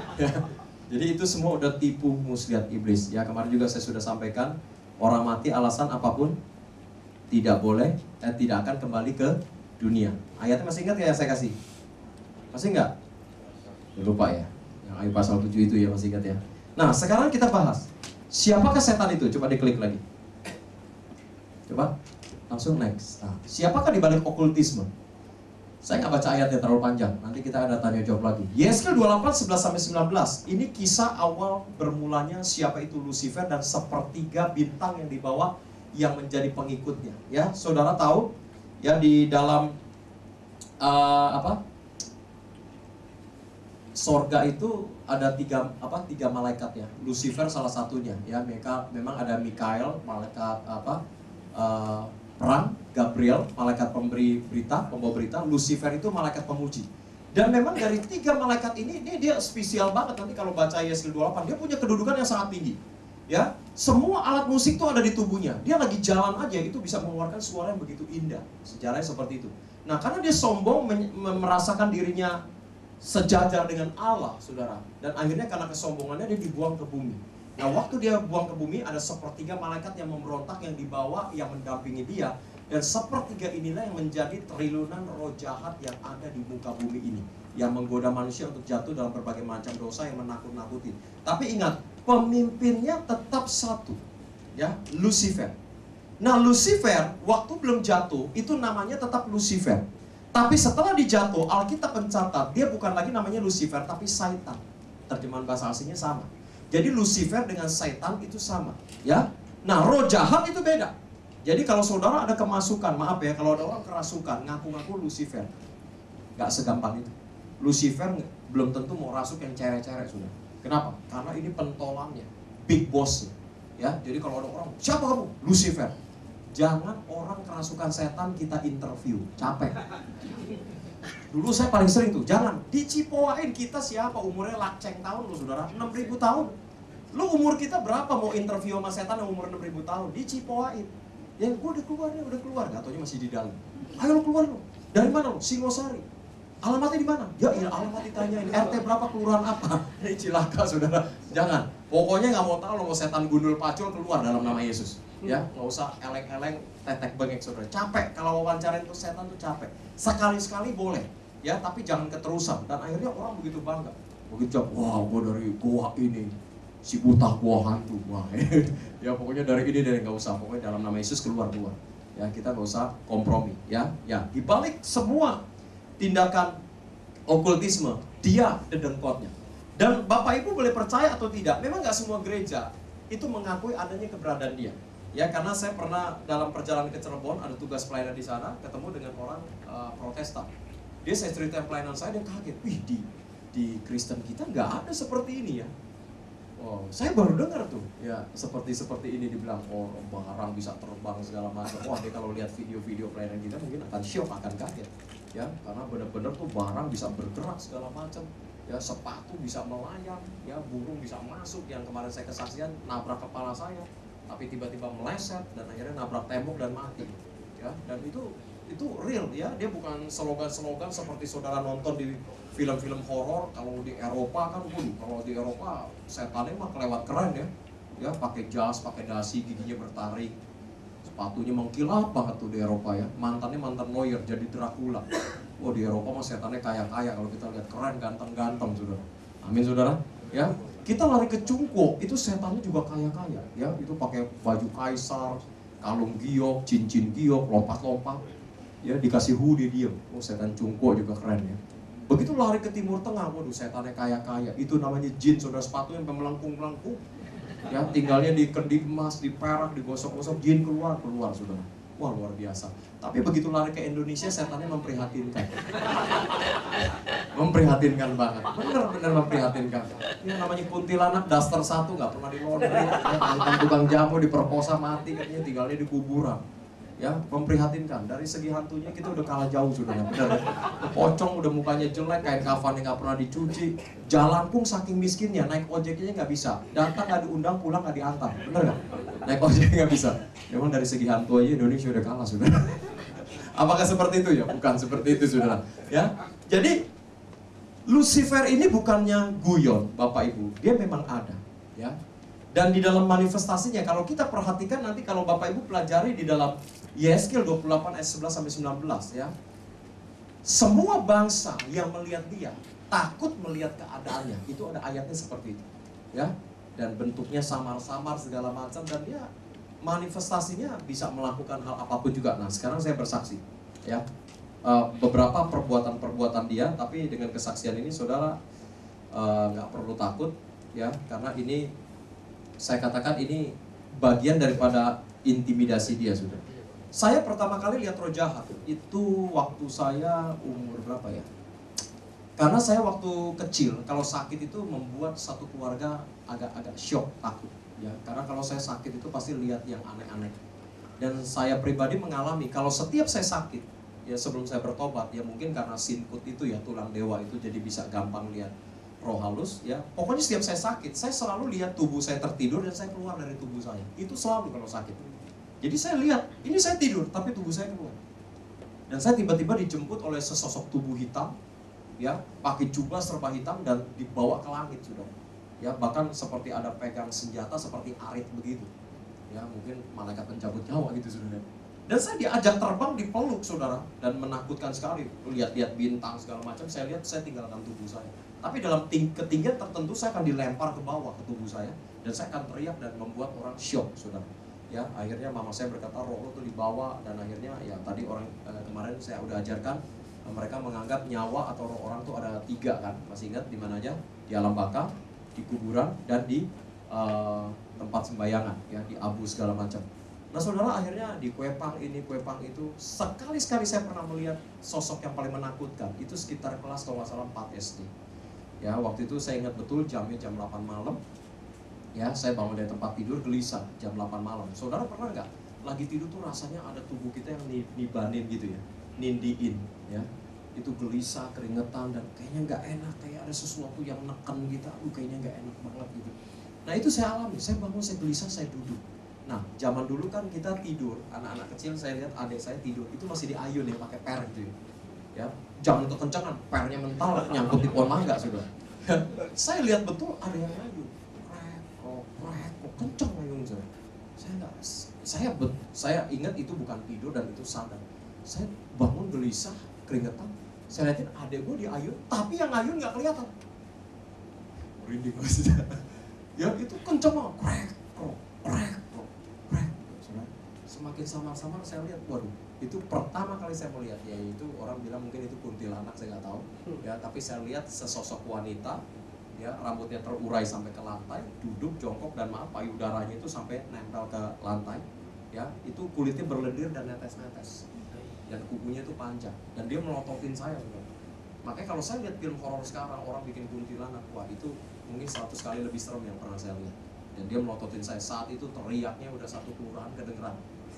Jadi itu semua udah tipu muslihat iblis. Ya kemarin juga saya sudah sampaikan orang mati alasan apapun tidak boleh dan eh, tidak akan kembali ke dunia. Ayatnya masih ingat ya saya kasih? Masih enggak? Lupa ya. Yang ayat pasal tujuh itu ya masih ingat ya. Nah, sekarang kita bahas. Siapakah setan itu? Coba diklik lagi. Coba langsung next. Nah, siapakah di balik okultisme? Saya nggak baca ayatnya terlalu panjang. Nanti kita ada tanya jawab lagi. Yeskel dua puluh delapan sebelas sampai sembilan belas. Ini kisah awal bermulanya siapa itu Lucifer dan sepertiga bintang yang dibawa yang menjadi pengikutnya. Ya, saudara tahu ya di dalam uh, apa? Sorga itu ada tiga apa tiga malaikat ya. Lucifer salah satunya ya. Mereka memang ada Mikael malaikat apa uh, perang, Gabriel malaikat pemberi berita, pembawa berita, Lucifer itu malaikat pemuji. Dan memang dari tiga malaikat ini, ini dia spesial banget. Nanti kalau baca Yeskel dua puluh delapan dia punya kedudukan yang sangat tinggi. Ya, semua alat musik itu ada di tubuhnya. Dia lagi jalan aja itu bisa mengeluarkan suara yang begitu indah. Sejarahnya seperti itu. Nah, karena dia sombong merasakan dirinya sejajar dengan Allah, saudara. Dan akhirnya karena kesombongannya dia dibuang ke bumi. Nah, waktu dia buang ke bumi, ada sepertiga malaikat yang memberontak, yang dibawa, yang mendampingi dia. Dan sepertiga inilah yang menjadi triliunan roh jahat yang ada di muka bumi ini. Yang menggoda manusia untuk jatuh dalam berbagai macam dosa yang menakut-nakuti. Tapi ingat, pemimpinnya tetap satu. Ya, Lucifer. Nah, Lucifer, waktu belum jatuh, itu namanya tetap Lucifer. Tapi setelah dijatuh, Alkitab mencatat dia bukan lagi namanya Lucifer, tapi Satan. Terjemahan bahasa aslinya sama. Jadi Lucifer dengan Satan itu sama, ya. Nah, roh jahat itu beda. Jadi kalau saudara ada kemasukan, maaf ya, kalau ada orang kerasukan, ngaku-ngaku Lucifer. Nggak segampang itu. Lucifer belum tentu mau rasuk yang cewek-cewek sudah. Kenapa? Karena ini pentolannya, big boss. Ya, jadi kalau ada orang, siapa kamu? Lucifer. Jangan orang kerasukan setan kita interview, capek. Dulu saya paling sering tuh, jangan dicipoain kita siapa, umurnya lakceng tahun lu saudara, enam ribu tahun. Lu umur kita berapa mau interview sama setan yang umur enam ribu tahun, dicipoain. Ya gue udah keluar, ya udah keluar, gak taunya masih di dalam. Ayo lu keluar lu, dari mana lu? Singosari. Alamatnya di mana? Ya iya alamat ditanyain, R T berapa, kelurahan apa? Ini cilaka saudara, jangan. Pokoknya nggak mau tahu lo mau setan gundul pacul keluar dalam nama Yesus. Ya, nggak usah eleng-eleng, tetek bengek saudara. Capek kalau wawancarain tuh setan tuh capek. Sekali-sekali boleh, ya tapi jangan keterusan. Dan akhirnya orang begitu bangga. Begitu, wah gue dari gua ini, si buta gua hantu. Wah, ya pokoknya dari ini dari nggak usah. Pokoknya dalam nama Yesus keluar keluar. Ya kita nggak usah kompromi. Ya, ya dibalik semua tindakan okultisme, dia dedengkotnya. Dan Bapak Ibu boleh percaya atau tidak, memang nggak semua gereja itu mengakui adanya keberadaan dia. Ya, karena saya pernah dalam perjalanan ke Cirebon, ada tugas pelayanan di sana, ketemu dengan orang uh, Protestan. Dia saya cerita pelayanan saya, dia kaget, wih di di Kristen kita nggak ada seperti ini ya. Oh, saya baru dengar tuh, ya seperti seperti ini dibilang, oh barang bisa terbang segala macam. Wah, dia kalau lihat video-video pelayanan kita mungkin akan shock, akan kaget, ya karena benar-benar tuh barang bisa bergerak segala macam, ya sepatu bisa melayang, ya burung bisa masuk. Yang kemarin saya kesaksian nabrak kepala saya, tapi tiba-tiba meleset dan akhirnya nabrak tembok dan mati, ya dan itu itu real ya, dia bukan slogan-slogan seperti saudara nonton di film-film horor. Kalau di Eropa kan, pun kalau di Eropa setannya mah kelewat keren ya, ya pakai jas, pakai dasi, giginya bertaring, sepatunya mengkilap banget tuh di Eropa ya. Mantannya mantan lawyer jadi Dracula. Oh di Eropa mah setannya kaya-kaya, kalau kita lihat keren, ganteng-ganteng saudara. Amin saudara. Ya kita lari ke cungko, itu setannya juga kaya-kaya ya, itu pakai baju kaisar, kalung giok, cincin giok, lompat-lompat. Ya dikasih hoodie diem, oh setan cungko juga keren ya. Begitu lari ke Timur Tengah, waduh setannya kaya-kaya, itu namanya jin saudara, sepatu yang melengkung-melengkung, ya tinggalnya di kendi emas, di perak, digosok-gosok, jin keluar keluar saudara. Wah luar biasa. Tapi begitu lari ke Indonesia, setannya memprihatinkan, memprihatinkan banget, bener-bener memprihatinkan. Ini namanya kuntilanak daster satu, nggak pernah di laundry, ya, mantan tukang jamu diperkosa mati, katanya tinggalnya di kuburan. Ya memprihatinkan. Dari segi hantunya kita udah kalah jauh sudah, benar. Pocong udah mukanya jelek, kain kafannya nggak pernah dicuci, jalan pun saking miskinnya, naik ojeknya nggak bisa, datang nggak diundang, pulang nggak diantar, bener nggak? Naik ojek nggak bisa. Memang dari segi hantu aja Indonesia udah kalah sudah. Apakah seperti itu ya? Bukan seperti itu saudara. Ya, jadi Lucifer ini bukannya guyon, Bapak Ibu, dia memang ada, ya. Dan di dalam manifestasinya, kalau kita perhatikan nanti kalau Bapak Ibu pelajari di dalam Yeskel dua puluh delapan ayat sebelas sampai sembilan belas ya. Semua bangsa yang melihat dia takut melihat keadaannya. Itu ada ayatnya seperti itu. Ya. Dan bentuknya samar-samar segala macam, dan dia manifestasinya bisa melakukan hal apapun juga. Nah, sekarang saya bersaksi ya. Uh, beberapa perbuatan-perbuatan dia, tapi dengan kesaksian ini saudara nggak uh, perlu takut ya, karena ini saya katakan ini bagian daripada intimidasi dia sudah. Saya pertama kali lihat roh jahat itu waktu saya umur berapa ya? Karena saya waktu kecil kalau sakit itu membuat satu keluarga agak-agak shock, takut ya. Karena kalau saya sakit itu pasti lihat yang aneh-aneh. Dan saya pribadi mengalami kalau setiap saya sakit ya, sebelum saya bertobat ya, mungkin karena sinkut itu ya, tulang dewa itu, jadi bisa gampang lihat roh halus ya. Pokoknya setiap saya sakit, saya selalu lihat tubuh saya tertidur dan saya keluar dari tubuh saya. Itu selalu kalau sakit. Jadi saya lihat, ini saya tidur tapi tubuh saya keluar. Dan saya tiba-tiba dijemput oleh sesosok tubuh hitam ya, pakai jubah serba hitam dan dibawa ke langit sudah. Ya, bahkan seperti ada pegang senjata seperti arit begitu. Ya, mungkin malaikat pencabut nyawa gitu sudah. Dan saya diajak terbang, dipeluk saudara, dan menakutkan sekali. Lihat-lihat bintang segala macam, saya lihat saya tinggalkan tubuh saya. Tapi dalam ketinggian tertentu saya akan dilempar ke bawah ke tubuh saya, dan saya akan teriak dan membuat orang syok, saudara. Ya, akhirnya mama saya berkata roh lo tuh dibawa, dan akhirnya ya tadi orang eh, kemarin saya udah ajarkan, eh, mereka menganggap nyawa atau roh orang tuh ada tiga kan, masih ingat di mana aja? Di alam baka, di kuburan, dan di eh, tempat sembayangan, ya di abu segala macam. Nah saudara, akhirnya di Kuepang ini, Kuepang itu, sekali-sekali saya pernah melihat sosok yang paling menakutkan. Itu sekitar kelas kalau nggak salah empat S D. Ya, waktu itu saya ingat betul jamnya jam delapan malam. Ya, saya bangun dari tempat tidur gelisah jam delapan malam. Saudara pernah nggak lagi tidur tuh rasanya ada tubuh kita yang nibanin gitu ya, nindiin ya. Itu gelisah, keringetan, dan kayaknya nggak enak, kayak ada sesuatu yang neken kita, aduh kayaknya nggak enak banget gitu. Nah itu saya alami, saya bangun, saya gelisah, saya duduk. Nah zaman dulu kan kita tidur, anak-anak kecil saya lihat adik saya tidur, itu masih diayun ya, pakai per gitu ya. Ya, jangan kekencangan, pernya mental, nyangkut di pohon mangga sudah. Saya lihat betul ada yang ngayun, krek, kok, krek, kok kencang ngayun saya. Saya nggak, saya bet, saya ingat itu bukan tidur dan itu sadar. Saya bangun gelisah, keringetan. Saya lihatin adek gue diayun, tapi yang ngayun nggak kelihatan. Merinding maksudnya. Ya itu kenceng banget, krek, krek, krek, krek. Semakin samar-samar saya lihat, waduh, itu pertama kali saya melihat, yaitu orang bilang mungkin itu kuntilanak, saya nggak tahu. Ya, tapi saya lihat sesosok wanita, ya rambutnya terurai sampai ke lantai, duduk jongkok dan maaf payudaranya itu sampai nempel ke lantai. Ya, itu kulitnya berlendir dan netes-netes. Dan kukunya itu panjang, dan dia melototin saya. Makanya kalau saya lihat film horor sekarang, orang bikin kuntilanak, wah itu mungkin seratus kali lebih serem yang pernah saya lihat. Dan dia melototin saya, saat itu teriaknya udah satu kelurahan kedengeran.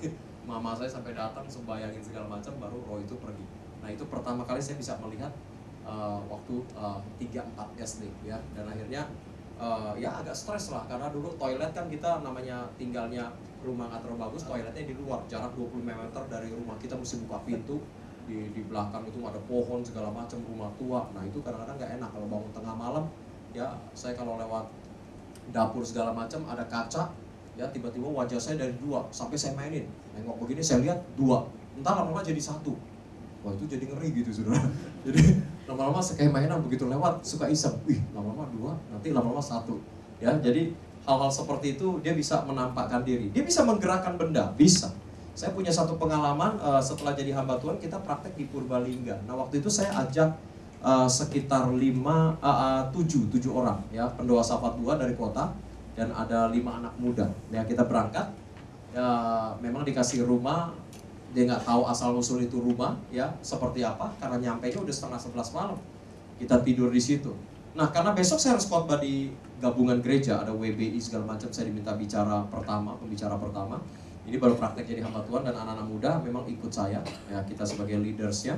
Mama saya sampai datang, sembayangin segala macam, baru roh itu pergi. Nah itu pertama kali saya bisa melihat uh, waktu uh, tiga empat S D ya. Dan akhirnya uh, ya agak stres lah, karena dulu toilet kan kita namanya tinggalnya rumah nggak terlalu bagus, toiletnya di luar, jarak dua puluh meter dari rumah, kita mesti buka pintu, di, di belakang itu ada pohon segala macam, rumah tua. Nah itu kadang-kadang nggak enak kalau bangun tengah malam, ya saya kalau lewat dapur segala macam ada kaca, ya tiba-tiba wajah saya dari dua, sampai saya mainin, nengok begini saya lihat dua, entar lama-lama jadi satu. Wah itu jadi ngeri gitu saudara. Jadi lama-lama kayak mainan begitu lewat suka iseng, wih lama-lama dua, nanti lama-lama satu. Ya jadi hal-hal seperti itu dia bisa menampakkan diri, dia bisa menggerakkan benda, bisa. Saya punya satu pengalaman uh, setelah jadi hamba Tuhan, kita praktek di Purbalingga. Nah waktu itu saya ajak uh, sekitar lima, tujuh, tujuh orang, ya pendoa Safat dua dari kota, dan ada lima anak muda. Ya kita berangkat, ya, memang dikasih rumah, dia nggak tahu asal usul itu rumah, ya seperti apa, karena nyampe nya udah setengah sebelas malam. Kita tidur di situ. Nah karena besok saya harus khotbah di gabungan gereja, ada W B I segala macam, saya diminta bicara pertama, pembicara pertama. Ini baru praktek jadi hamba Tuhan dan anak-anak muda memang ikut saya, ya kita sebagai leadersnya.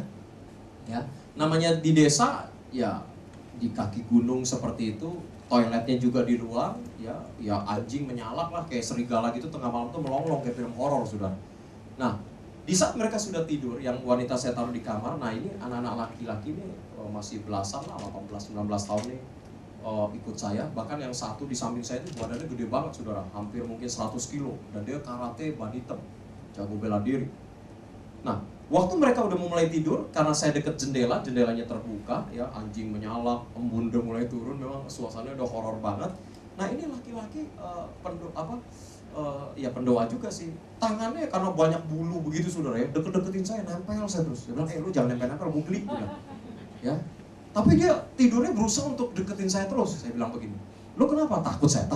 Ya, namanya di desa, ya di kaki gunung seperti itu, toiletnya juga di luar, ya, ya anjing menyalak lah kayak serigala gitu tengah malam tuh melonglong kayak film horor sudah. Nah, di saat mereka sudah tidur, yang wanita saya taruh di kamar, nah ini anak-anak laki-laki nih oh, masih belasan lah, delapan belas sembilan belas tahun nih. Uh, ikut saya, bahkan yang satu di samping saya itu badannya gede banget saudara, hampir mungkin seratus kilo, dan dia karate ban hitam, jago bela diri. Nah, waktu mereka udah mulai tidur, karena saya deket jendela, jendelanya terbuka, ya anjing menyalak, embun udah mulai turun, memang suasananya udah horor banget. Nah ini laki-laki uh, pendo apa, uh, ya pendoa juga sih, tangannya karena banyak bulu begitu saudara ya, deket-deketin saya, nempel saya terus. Dia bilang, eh lu jangan nempel-nempel, gue geli, ya. Tapi dia tidurnya berusaha untuk deketin saya terus. Saya bilang begini, lo kenapa? Takut setan?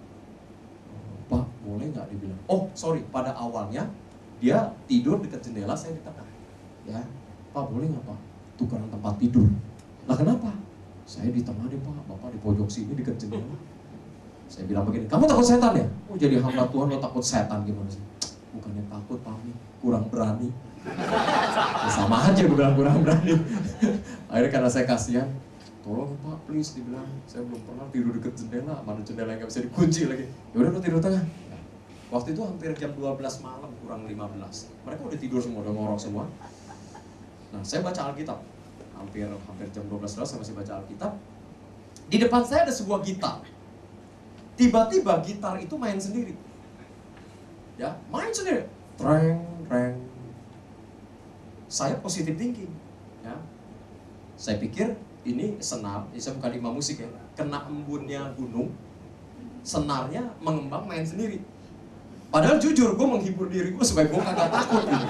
Pak, boleh nggak? Dia bilang, oh sorry, pada awalnya dia tidur dekat jendela, saya di tengah. Ya, Pak boleh nggak Pak? Tukeran tempat tidur. Lah kenapa? Saya di tengah deh Pak, Bapak di pojok sini dekat jendela. Saya bilang begini, kamu takut setan ya? Oh jadi hamba Tuhan lo takut setan gimana sih? Bukannya takut Pak, kurang berani. Ya, sama aja gue bilang kurang berani. Akhirnya karena saya kasihan, tolong Pak please, dibilang saya belum pernah tidur deket jendela, mana jendela yang gak bisa dikunci lagi. Yaudah lo tidur tengah. Waktu itu hampir jam dua belas malam kurang lima belas, mereka udah tidur semua, udah ngorok semua. Nah saya baca Alkitab, hampir hampir jam dua belas saya masih baca Alkitab. Di depan saya ada sebuah gitar. Tiba-tiba gitar itu main sendiri. Ya, main sendiri. Treng, treng. Saya positif thinking, ya. Saya pikir ini senar, saya bukan imam musik ya, kena embunnya gunung, senarnya mengembang main sendiri. Padahal jujur, gue menghibur diri gue supaya gue kagak takut gitu.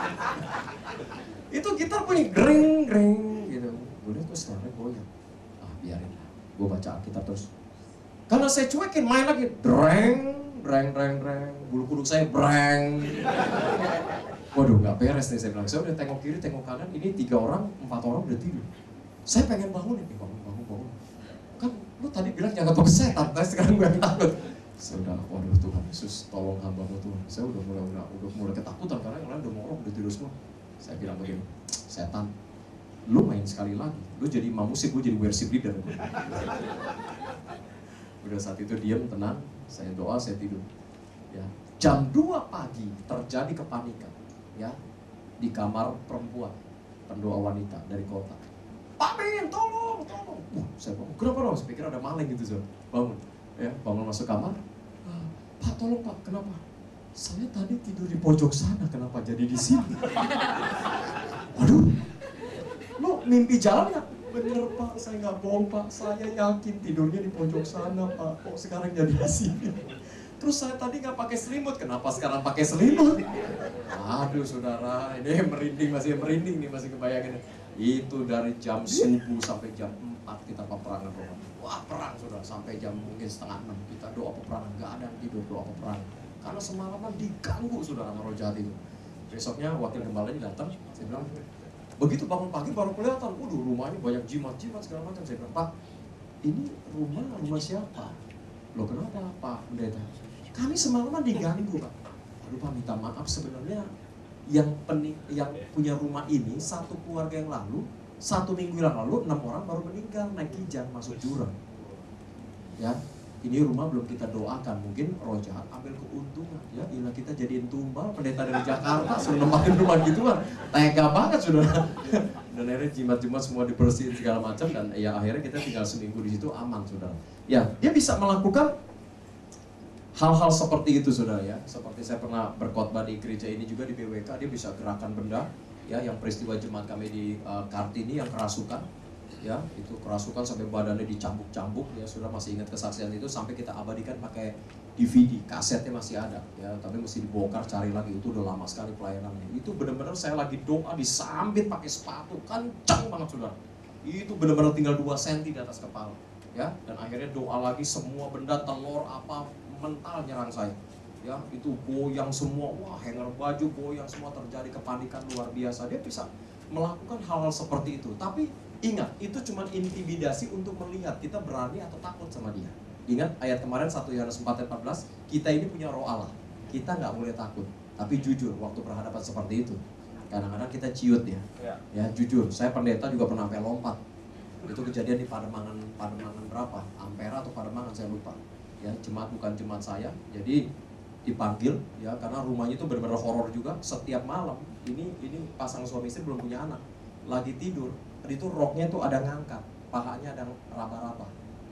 Itu gitar punya greng, greng gitu. Udah tuh senarnya goyang. Ah biarin lah, gue baca Alkitab terus. Karena saya cuekin, main lagi, dreng, dreng, dreng, dreng, bulu kuduk saya breng. Waduh, nggak beres nih saya bilang. Saya udah tengok kiri, tengok kanan, ini tiga orang, empat orang udah tidur. Saya pengen bangun nih, bangun, bangun, bangun. Kan lu tadi bilang jangan takut setan, tapi sekarang gue yang takut. Saya udah, waduh Tuhan Yesus, tolong hambamu Tuhan. Saya udah mulai, udah, udah mulai ketakutan karena yang lain udah morong, udah tidur semua. Saya bilang begini, setan, lu main sekali lagi, lu jadi imam musik, gue jadi worship leader. Udah saat itu diam, tenang, saya doa, saya tidur. Ya, jam dua pagi terjadi kepanikan, ya, di kamar perempuan, pendoa wanita dari kota. Pak Min, tolong, tolong. Uh, saya bangun, kenapa dong? Saya pikir ada maling gitu, so. Bangun, ya, bangun masuk kamar. Ah, Pak, tolong Pak, kenapa? Saya tadi tidur di pojok sana, kenapa jadi di sini? Waduh, lu mimpi jalan nggak? Bener Pak, saya nggak bohong Pak, saya yakin tidurnya di pojok sana Pak, kok sekarang jadi di sini? Terus saya tadi nggak pakai selimut, kenapa sekarang pakai selimut? Aduh saudara, ini merinding, masih merinding nih, masih kebayangin. Itu dari jam subuh sampai jam empat kita peperangan rohani. Wah perang saudara, sampai jam mungkin setengah enam kita doa peperangan, nggak ada tidur doa peperangan. Karena semalaman diganggu saudara sama roh jahat itu. Besoknya wakil gembalanya datang, saya bilang, begitu bangun pagi baru kelihatan, waduh rumahnya banyak jimat-jimat segala macam. Saya bilang, Pak, ini rumah rumah siapa? Loh kenapa Pak Pendeta? Kami semalaman diganggu Pak. Aduh Pak, minta maaf, sebenarnya yang pening, yang punya rumah ini satu keluarga yang lalu, satu minggu yang lalu enam orang baru meninggal naik kijang masuk jurang. Ya, ini rumah belum kita doakan, mungkin roh jahat ambil keuntungan, ya, ilah kita jadiin tumbal, pendeta dari Jakarta suruh nempatin rumah gitu kan, tega banget sudah. Dan akhirnya jimat-jimat semua dibersihin segala macam, dan ya akhirnya kita tinggal seminggu di situ aman saudara. Ya, dia bisa melakukan hal-hal seperti itu saudara ya. Seperti saya pernah berkhotbah di gereja ini juga di B W K, dia bisa gerakan benda, ya, yang peristiwa jemaat kami di uh, Kartini yang kerasukan. Ya, itu kerasukan sampai badannya dicambuk-cambuk, ya, sudah masih ingat kesaksian itu, sampai kita abadikan pakai D V D, kasetnya masih ada, ya, tapi mesti dibongkar, cari lagi, itu udah lama sekali pelayanannya. Itu benar-benar saya lagi doa disambit pakai sepatu, kencang banget saudara. Itu benar-benar tinggal dua senti di atas kepala, ya, dan akhirnya doa lagi, semua benda, telur, apa, mental nyerang saya. Ya, itu goyang semua, wah, hanger baju goyang semua, terjadi kepanikan luar biasa. Dia bisa melakukan hal-hal seperti itu, tapi ingat, itu cuma intimidasi untuk melihat kita berani atau takut sama dia. Ingat ayat kemarin satu Yohanes empat ayat empat belas, kita ini punya roh Allah, kita nggak boleh takut. Tapi jujur, waktu berhadapan seperti itu, kadang-kadang kita ciut ya. Ya, ya jujur, saya pendeta juga pernah sampai lompat. Itu kejadian di Pademangan, Pademangan berapa? Ampera atau Pademangan saya lupa. Ya, jemaat bukan jemaat saya, jadi dipanggil ya, karena rumahnya itu benar-benar horor juga. Setiap malam, ini ini pasang suami istri belum punya anak, lagi tidur, itu roknya tuh ada ngangkat, pahanya ada raba-raba.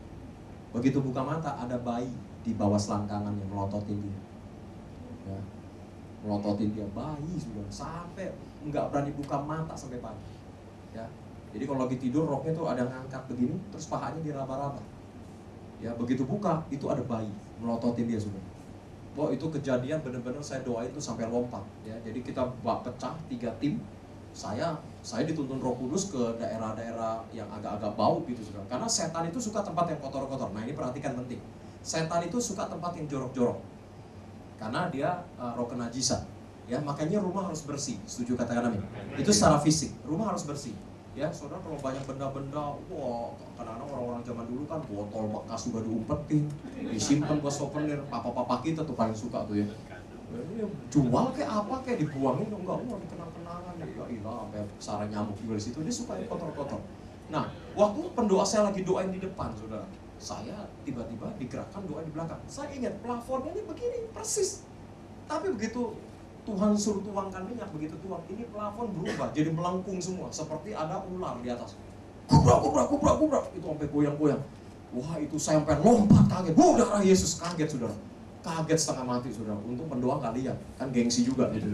Begitu buka mata, ada bayi di bawah selangkangannya melototin dia. Ya, melototin dia, bayi sudah sampai nggak berani buka mata sampai pagi. Ya, jadi kalau lagi tidur roknya tuh ada ngangkat begini, terus pahanya diraba-raba. Ya, begitu buka itu ada bayi melototin dia sudah. Wah, itu kejadian benar-benar saya doain tuh sampai lompat. Ya, jadi kita bak pecah tiga tim. Saya saya dituntun Roh Kudus ke daerah-daerah yang agak-agak bau gitu saudara. Karena setan itu suka tempat yang kotor-kotor. Nah, ini perhatikan penting. Setan itu suka tempat yang jorok-jorok. Karena dia uh, roh kenajisan. Ya, makanya rumah harus bersih. Setuju katakan amin. Itu secara fisik, rumah harus bersih. Ya, saudara, kalau banyak benda-benda, wah, kadang-kadang orang-orang zaman dulu kan botol bekas juga diumpetin, disimpan buat souvenir. Papa-papa kita tuh paling suka tuh ya. Jual kayak apa kayak dibuangin, enggak, mau dikenang-kenangan, ya ilah, sampai sarang nyamuk juga di situ. Dia suka yang kotor-kotor. Nah, waktu pendoa saya lagi doain di depan, saudara, saya tiba-tiba digerakkan doa di belakang. Saya ingat plafonnya ini begini persis, tapi begitu Tuhan suruh tuangkan minyak, begitu tuang, ini plafon berubah jadi melengkung semua, seperti ada ular di atas. Kubrak, kubrak, kubrak, kubrak, itu sampai goyang-goyang. Wah, itu saya sampai lompat kaget. Wah, darah Yesus, kaget saudara. Kaget setengah mati saudara, untuk pendoa nggak lihat, kan gengsi juga gitu.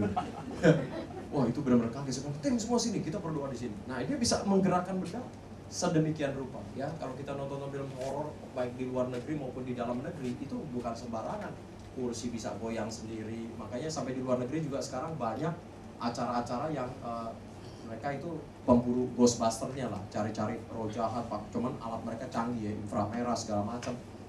Wah, itu benar-benar kaget. Saya bilang, semua sini, kita berdoa di sini. Nah, dia bisa menggerakkan benda sedemikian rupa. Ya, kalau kita nonton film horor baik di luar negeri maupun di dalam negeri, itu bukan sembarangan. Kursi bisa goyang sendiri. Makanya sampai di luar negeri juga sekarang banyak acara-acara yang uh, mereka itu pemburu Ghostbuster-nya lah, cari-cari roh jahat, Pak. Cuman alat mereka canggih ya, inframerah segala macam.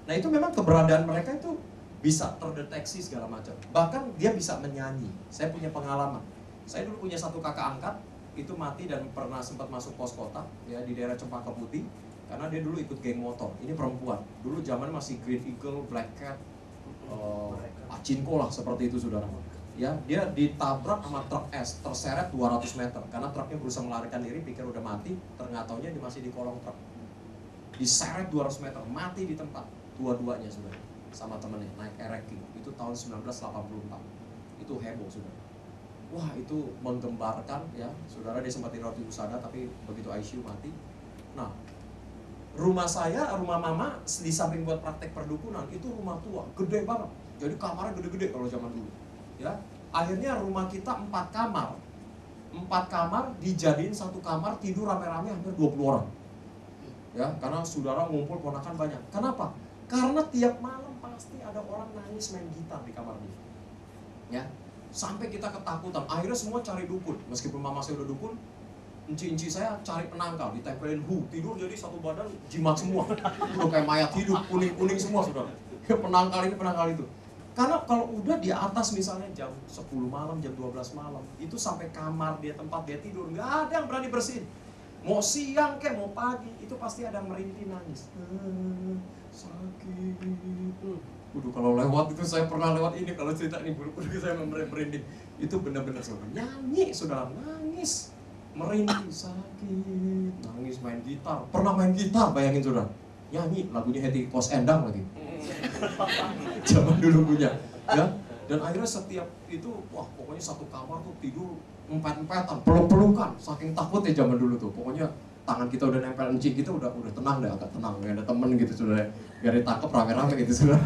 Nah itu memang keberadaan mereka itu bisa terdeteksi segala macam. Bahkan dia bisa menyanyi. Saya punya pengalaman. Saya dulu punya satu kakak angkat, itu mati dan pernah sempat masuk pos kota ya di daerah Cempaka Putih karena dia dulu ikut geng motor. Ini perempuan. Dulu zaman masih Green Eagle, Black Cat, uh, Acinko lah seperti itu saudara. Ya, dia ditabrak sama truk es, terseret dua ratus meter karena truknya berusaha melarikan diri, pikir udah mati, ternyata dia masih di kolong truk. Diseret dua ratus meter, mati di tempat, dua-duanya saudara, sama temennya, naik ereking. Itu tahun sembilan belas delapan puluh empat. Itu heboh saudara. Wah itu menggembarkan ya, saudara, dia sempat dirawat di Usada tapi begitu I C U mati. Nah, rumah saya, rumah mama di samping buat praktek perdukunan, itu rumah tua, gede banget. Jadi kamarnya gede-gede kalau zaman dulu. Ya, akhirnya rumah kita empat kamar, empat kamar dijadiin satu kamar, tidur rame-rame hampir dua puluh orang. Ya, karena saudara ngumpul ponakan banyak. Kenapa? Karena tiap malam pasti ada orang nangis main gitar di kamar dia. Ya, sampai kita ketakutan. Akhirnya semua cari dukun. Meskipun mama saya udah dukun, enci-enci saya cari penangkal, ditempelin hu, tidur jadi satu badan jimat semua. Udah kayak mayat hidup, kuning-kuning semua saudara. Penangkal ini, penangkal itu. Karena kalau udah di atas misalnya jam sepuluh malam, jam dua belas malam, itu sampai kamar dia, tempat dia tidur, nggak ada yang berani bersihin. Mau siang kek, mau pagi, itu pasti ada yang merintih nangis. Hmm, sakit. Udah kalau lewat itu, saya pernah lewat ini, kalau cerita ini bulu kuduk saya merinding. Itu benar-benar saudara, nyanyi saudara, nangis, merintih, sakit, nangis, main gitar. Pernah main gitar, bayangin saudara, nyanyi lagunya Hetty Koes Endang lagi. Zaman dulu punya, ya. Dan akhirnya setiap itu, wah pokoknya satu kamar tuh tidur empet-empetan, peluk-pelukan, saking takutnya zaman dulu tuh. Pokoknya tangan kita udah nempel encik gitu, udah udah tenang deh, agak tenang, gak ada temen gitu saudara, biar ditangkap rame-rame gitu saudara.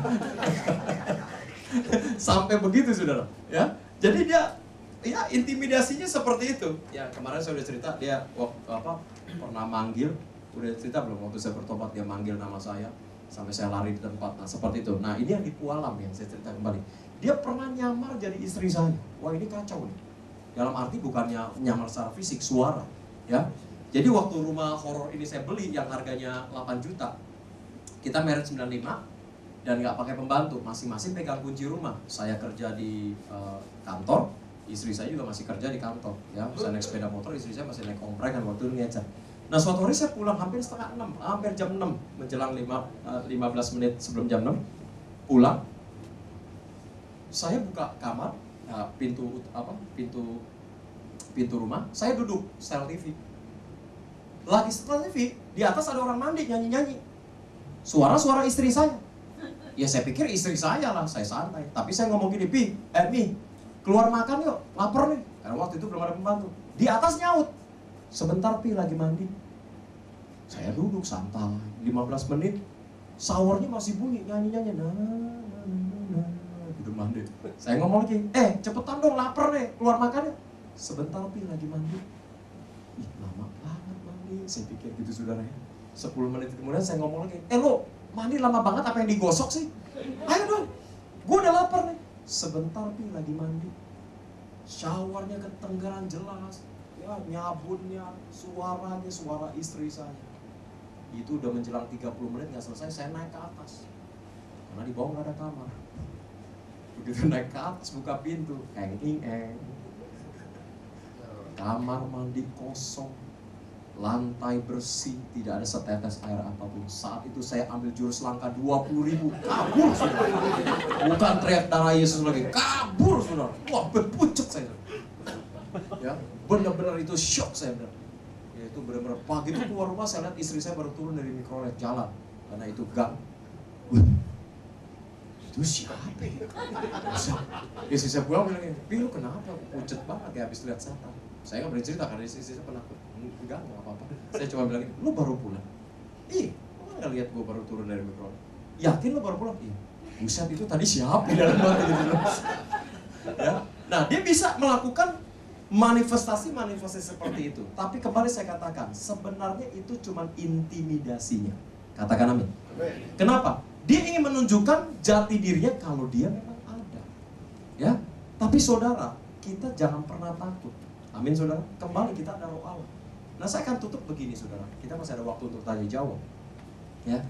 Sampai begitu saudara, ya. Jadi dia, ya intimidasinya seperti itu. Ya kemarin saya udah cerita, dia waktu apa pernah manggil, udah cerita belum waktu saya bertobat dia manggil nama saya. Sampai saya lari di tempat, nah seperti itu. Nah ini yang di Pualam yang saya cerita kembali. Dia pernah nyamar jadi istri saya. Wah ini kacau nih. Dalam arti bukannya nyamar secara fisik, suara. Ya. Jadi waktu rumah horor ini saya beli yang harganya delapan juta, kita merit sembilan puluh lima dan nggak pakai pembantu, masing-masing pegang kunci rumah. Saya kerja di uh, kantor, istri saya juga masih kerja di kantor. Ya, saya naik sepeda motor, istri saya masih naik komprek kan waktu itu ngejar. Nah suatu hari saya pulang hampir setengah enam, hampir jam enam, menjelang lima belas menit sebelum jam enam, pulang. Saya buka kamar, nah, pintu apa? Pintu pintu rumah. Saya duduk, setel T V. Lagi setel T V, di atas ada orang mandi nyanyi-nyanyi. Suara-suara istri saya. Ya saya pikir istri saya lah, saya santai. Tapi saya ngomong gini, Pi, eh Mi, keluar makan yuk, lapar nih. Karena waktu itu belum ada pembantu. Di atas nyaut. Sebentar Pi lagi mandi. Saya duduk santai, lima belas menit, showernya masih bunyi, nyanyi-nyanyi. Nah, nah, nah, nah, udah mandi. Saya ngomong lagi, eh cepetan dong, lapar nih, keluar makan ya. Sebentar Pi lagi mandi. Ih lama banget mandi, saya pikir gitu saudara ya. sepuluh menit kemudian saya ngomong lagi, eh lo mandi lama banget apa yang digosok sih? Ayo dong, gue udah lapar nih. Sebentar Pi lagi mandi. Showernya kedengaran jelas. Ya, nyabunnya, suaranya, suara istri saya. Itu udah menjelang tiga puluh menit nggak selesai, saya naik ke atas. Karena di bawah nggak ada kamar. Begitu naik ke atas, buka pintu, eng ing eng. Kamar mandi kosong, lantai bersih, tidak ada setetes air apapun. Saat itu saya ambil jurus langkah dua puluh ribu, kabur saudara. Bukan teriak darah Yesus lagi, kabur saudara. Wah berpucuk saya. Ya, benar-benar itu shock saya benar. Ya itu benar-benar pagi itu keluar rumah saya lihat istri saya baru turun dari mikrolet jalan karena itu gang. Wih, itu siapa ya? Istri saya pulang bilang, Pi lu kenapa? Pucet banget kayak habis lihat setan. Saya nggak berani cerita karena istri saya penakut. Enggak, nggak apa-apa. Saya cuma bilang, lu baru pulang? Ih, lu nggak lihat gua baru turun dari mikrolet? Yakin lu baru pulang? Iya. Buset itu tadi siapa di dalam hati gitu. Ya, nah dia bisa melakukan manifestasi-manifestasi seperti itu. Tapi kembali saya katakan, sebenarnya itu cuma intimidasinya. Katakan amin. Kenapa? Dia ingin menunjukkan jati dirinya kalau dia memang ada. Ya, tapi saudara, kita jangan pernah takut. Amin saudara. Kembali kita ada roh Allah. Nah saya akan tutup begini saudara. Kita masih ada waktu untuk tanya jawab. Ya,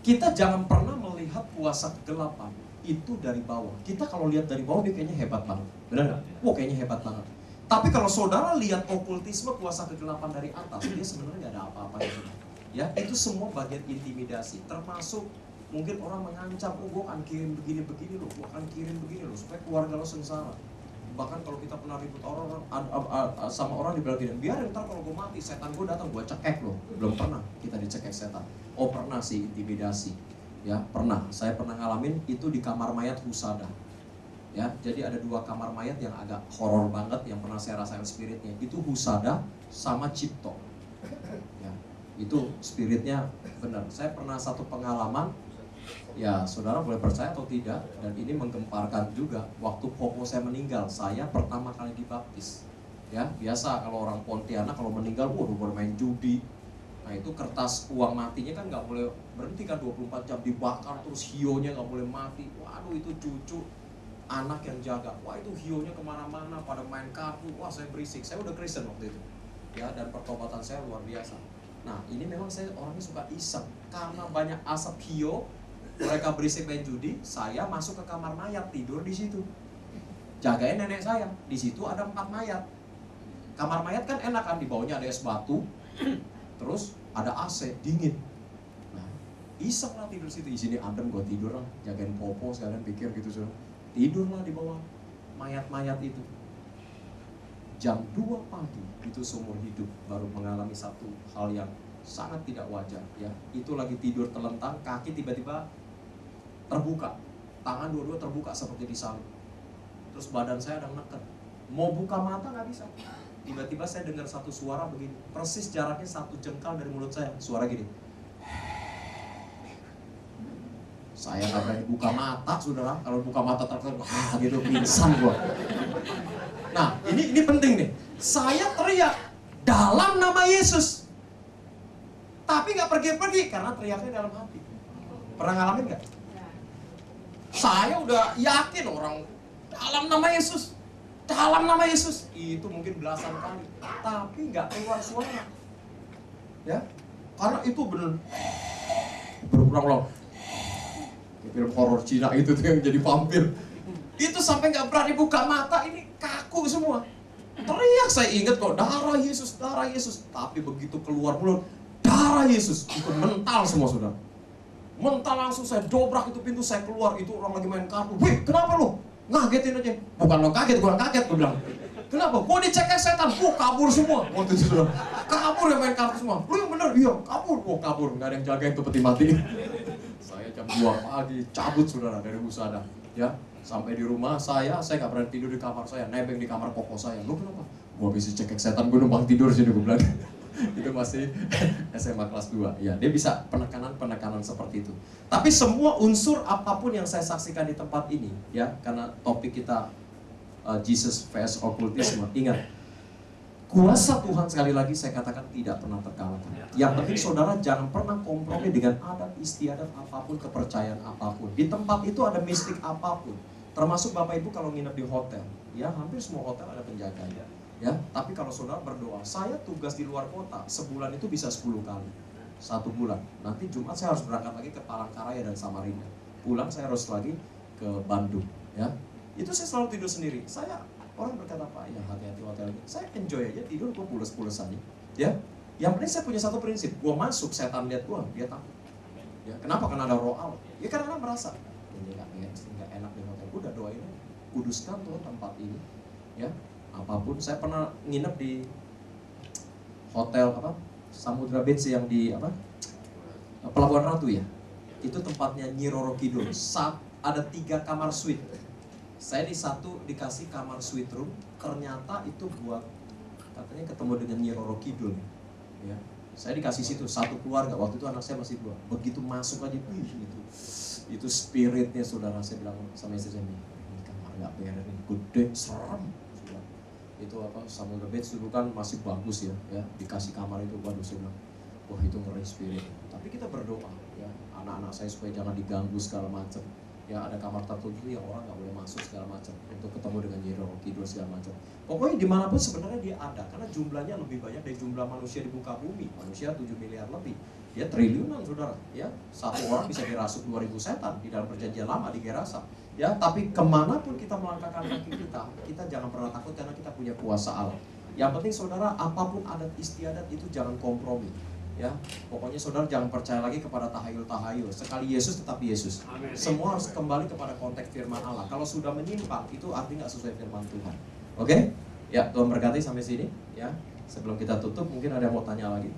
Kita jangan pernah melihat kuasa kegelapan itu dari bawah. Kita kalau lihat dari bawah dia kayaknya hebat banget, benar nggak? Wah kayaknya hebat banget. Tapi kalau saudara lihat okultisme kuasa kegelapan dari atas, dia sebenarnya nggak ada apa-apanya. Ya, itu semua bagian intimidasi, termasuk mungkin orang mengancam, oh gue akan kirim begini-begini loh, gue akan kirim begini loh, supaya keluarga lo sengsara. Bahkan kalau kita pernah ribut orang, orang sama orang dibilang gini, biar ntar kalau gue mati, setan gue datang, gue cekek loh. Belum pernah kita dicekek setan. Oh pernah sih intimidasi, ya pernah. Saya pernah ngalamin itu di kamar mayat Husada. Ya, jadi ada dua kamar mayat yang agak horor banget yang pernah saya rasain spiritnya. Itu Husada sama Cipto. Ya, itu spiritnya benar. Saya pernah satu pengalaman. Ya, saudara boleh percaya atau tidak, dan ini menggemparkan juga. Waktu koko saya meninggal, saya pertama kali dibaptis. Ya, biasa kalau orang Pontianak kalau meninggal, waduh boleh main judi. Nah itu kertas uang matinya kan nggak boleh berhenti kan, dua puluh empat jam dibakar, terus hionya nggak boleh mati. Waduh itu cucu, anak yang jaga. Wah itu hionya kemana-mana, pada main kartu. Wah saya berisik, saya udah Kristen waktu itu. Ya, dan pertobatan saya luar biasa. Nah ini memang saya orangnya suka iseng. Karena banyak asap hio, mereka berisik main judi, saya masuk ke kamar mayat, tidur di situ. Jagain nenek saya, di situ ada empat mayat. Kamar mayat kan enak kan, di bawahnya ada es batu, terus ada A C, dingin. Nah, iseng lah tidur situ, di sini adem, gue tidur lah, jagain popo, sekalian pikir gitu suruh. Tidur lah di bawah mayat-mayat itu. Jam dua pagi, itu seumur hidup, baru mengalami satu hal yang sangat tidak wajar. Ya, itu lagi tidur telentang, kaki tiba-tiba terbuka, tangan dua-dua terbuka seperti disalib. Terus badan saya ada neken, mau buka mata nggak bisa. Tiba-tiba saya dengar satu suara begini, persis jaraknya satu jengkal dari mulut saya, suara gini. Saya nggak berani buka mata, saudara. Kalau buka mata terkena ah, gitu pingsan gua. Nah ini ini penting nih. Saya teriak dalam nama Yesus, tapi nggak pergi-pergi karena teriaknya dalam hati. Pernah ngalamin nggak? Saya udah yakin orang dalam nama Yesus, dalam nama Yesus, itu mungkin belasan kali, tapi nggak keluar suara, ya, karena itu bener berulang-ulang. Film horor Cina itu tuh yang jadi vampir, itu sampai nggak berani buka mata, ini kaku semua. Teriak, saya ingat kok, darah Yesus, darah Yesus, tapi begitu keluar mulut, darah Yesus, itu mental semua saudara. Mental langsung saya dobrak itu pintu, saya keluar, itu orang lagi main kartu. Wih, kenapa lo? Ngagetin aja. Bukan lo kaget, gue kaget, gue bilang. Kenapa? Gue dicekek setan, gue kabur semua. Waktu itu sudah kabur yang main kartu semua. Lu yang bener, iya kabur. Gue kabur, nggak ada yang jagain tuh peti mati. Saya jam dua pagi cabut saudara dari Husada. Ya, sampai di rumah saya, saya nggak berani tidur di kamar saya, nebeng di kamar koko saya. Lo kenapa? Gue habis dicekek setan, gue numpang tidur sini, gue bilang. Itu masih S M A kelas dua. Ya, dia bisa penekanan-penekanan seperti itu. Tapi semua unsur apapun yang saya saksikan di tempat ini, ya, karena topik kita uh, Jesus versus okkultisme. Ingat, kuasa Tuhan sekali lagi saya katakan tidak pernah terkalahkan. Yang penting saudara jangan pernah kompromi dengan adat istiadat apapun, kepercayaan apapun. Di tempat itu ada mistik apapun. Termasuk Bapak Ibu kalau nginep di hotel, ya hampir semua hotel ada penjaganya. Ya, tapi kalau saudara berdoa, saya tugas di luar kota, sebulan itu bisa sepuluh kali. Satu bulan. Nanti Jumat saya harus berangkat lagi ke Palangkaraya dan Samarinda. Pulang saya harus lagi ke Bandung. Ya, itu saya selalu tidur sendiri. Saya, orang berkata, Pak, ya hati-hati hotel ini. Saya enjoy aja, tidur, gue pules-pulesan. Ya, yang penting saya punya satu prinsip. Gue masuk, setan lihat gue, dia takut. Ya, kenapa? Karena ada roh Allah. Ya karena merasa, ini gak, gak enak di hotel. Udah doain, kuduskan Tuhan tempat ini. Ya, apapun. Saya pernah nginep di hotel apa Samudra Beach yang di apa Pelabuhan Ratu ya, itu tempatnya Nyi Roro Kidul. Saat ada tiga kamar suite, saya di satu dikasih kamar suite room, ternyata itu buat katanya ketemu dengan Nyi Roro Kidul ya. Saya dikasih situ satu keluarga, waktu itu anak saya masih dua. Begitu masuk aja, wih itu itu spiritnya saudara. Saya bilang sama istri saya, ini kamar nggak beres, ini gede, serem. Itu apa Samudra Beach dulu kan masih bagus ya, ya dikasih kamar itu, waduh saya bilang, wah itu ngeri spirit. Tapi kita berdoa ya, anak-anak saya supaya jangan diganggu segala macam. Ya ada kamar tertentu yang orang nggak boleh masuk segala macam untuk ketemu dengan Nyi Roro Kidul segala macam. Pokoknya dimanapun sebenarnya dia ada, karena jumlahnya lebih banyak dari jumlah manusia di muka bumi. Manusia tujuh miliar lebih. Ya triliunan saudara, ya satu orang bisa dirasuk dua ribu setan di dalam perjanjian lama di Gerasa. Ya, tapi kemanapun kita melangkahkan kaki kita, kita jangan pernah takut karena kita punya kuasa Allah. Yang penting saudara, apapun adat istiadat itu jangan kompromi. Ya, pokoknya saudara jangan percaya lagi kepada tahayul-tahayul. Sekali Yesus tetap Yesus. Amen. Semua harus kembali kepada konteks firman Allah. Kalau sudah menyimpang, itu artinya nggak sesuai firman Tuhan. Oke? Okay? Ya, Tuhan berkati sampai sini. Ya, sebelum kita tutup, mungkin ada yang mau tanya lagi.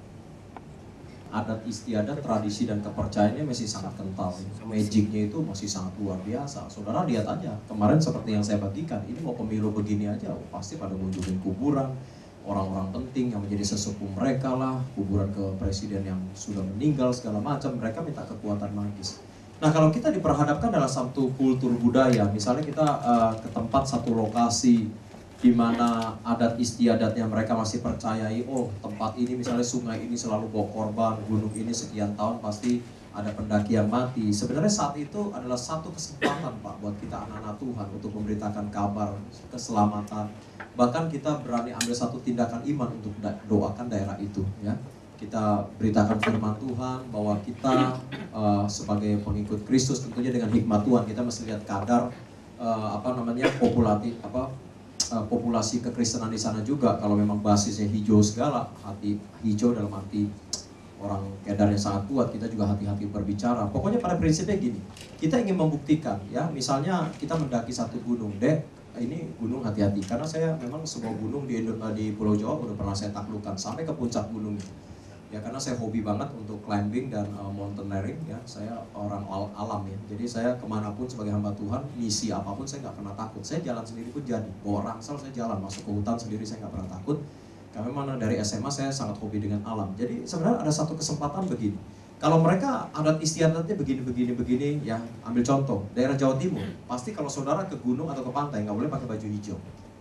Adat istiadat, tradisi dan kepercayaannya masih sangat kental. Magicnya itu masih sangat luar biasa. Saudara lihat aja, kemarin seperti yang saya bagikan, ini mau pemilu begini aja, oh, pasti pada mengunjungi kuburan orang-orang penting yang menjadi sesepuh mereka lah, kuburan ke presiden yang sudah meninggal segala macam, mereka minta kekuatan magis. Nah, kalau kita diperhadapkan dalam satu kultur budaya, misalnya kita uh, ke tempat satu lokasi di mana adat istiadatnya mereka masih percayai, oh tempat ini misalnya sungai ini selalu bawa korban, gunung ini sekian tahun pasti ada pendaki yang mati. Sebenarnya saat itu adalah satu kesempatan Pak buat kita anak-anak Tuhan untuk memberitakan kabar keselamatan. Bahkan kita berani ambil satu tindakan iman untuk doakan daerah itu, ya. Kita beritakan firman Tuhan bahwa kita uh, sebagai pengikut Kristus tentunya dengan hikmat Tuhan kita mesti lihat kadar uh, apa namanya populasi apa populasi kekristenan di sana juga. Kalau memang basisnya hijau segala, hati hijau dalam arti orang kedar yang sangat kuat, kita juga hati-hati berbicara. Pokoknya pada prinsipnya gini, kita ingin membuktikan, ya misalnya kita mendaki satu gunung, dek ini gunung hati-hati, karena saya memang semua gunung di, di Pulau Jawa udah pernah saya taklukkan sampai ke puncak gunung itu. Ya karena saya hobi banget untuk climbing dan uh, mountaineering, ya saya orang al alam ya. Jadi saya kemanapun sebagai hamba Tuhan, misi apapun saya nggak pernah takut. Saya jalan sendiri pun jadi, bawa rangsel saya jalan, masuk ke hutan sendiri saya nggak pernah takut. Karena memang dari S M A saya sangat hobi dengan alam. Jadi sebenarnya ada satu kesempatan begini. Kalau mereka adat istiadatnya begini-begini begini, ya ambil contoh daerah Jawa Timur, pasti kalau saudara ke gunung atau ke pantai nggak boleh pakai baju hijau.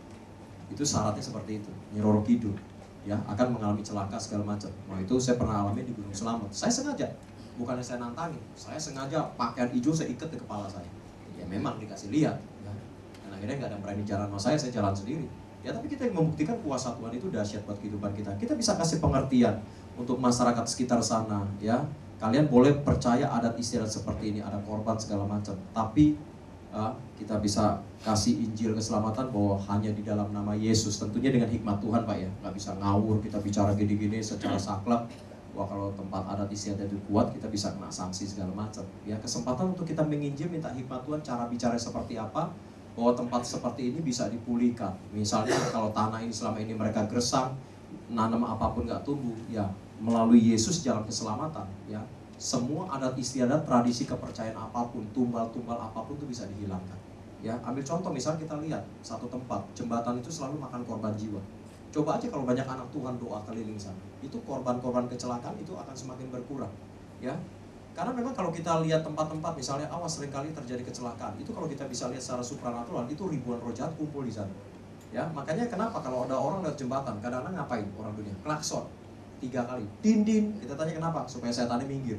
Itu syaratnya seperti itu, Nyi Roro Kidul. Ya akan mengalami celaka segala macam. Nah itu saya pernah alami di Gunung Selamet. Saya sengaja, bukannya saya nantangin, saya sengaja pakaian hijau saya ikat di kepala saya. Ya memang dikasih lihat. Ya. Dan akhirnya nggak ada yang berani jalan sama saya, saya jalan sendiri. Ya tapi kita yang membuktikan kuasa Tuhan itu dahsyat buat kehidupan kita. Kita bisa kasih pengertian untuk masyarakat sekitar sana. Ya kalian boleh percaya adat istiadat seperti ini, ada korban segala macam. Tapi Uh, kita bisa kasih Injil keselamatan bahwa hanya di dalam nama Yesus, tentunya dengan hikmat Tuhan Pak ya, nggak bisa ngawur kita bicara gini-gini secara saklek. Wah kalau tempat adat istiadat itu kuat kita bisa kena sanksi segala macam. Ya kesempatan untuk kita menginjil, minta hikmat Tuhan cara bicara seperti apa, bahwa tempat seperti ini bisa dipulihkan. Misalnya kalau tanah ini selama ini mereka gersang, nanam apapun nggak tumbuh, ya melalui Yesus jalan keselamatan. Ya semua adat istiadat, tradisi kepercayaan apapun, tumbal-tumbal apapun itu bisa dihilangkan. Ya, ambil contoh misalnya kita lihat satu tempat, jembatan itu selalu makan korban jiwa. Coba aja kalau banyak anak Tuhan doa keliling sana, itu korban-korban kecelakaan itu akan semakin berkurang. Ya, karena memang kalau kita lihat tempat-tempat misalnya awas seringkali terjadi kecelakaan, itu kalau kita bisa lihat secara supranatural itu ribuan roh jahat kumpul di sana. Ya, makanya kenapa kalau ada orang lewat jembatan, kadang-kadang ngapain orang dunia? Klakson. Tiga kali, din din, kita tanya kenapa? Supaya setannya minggir.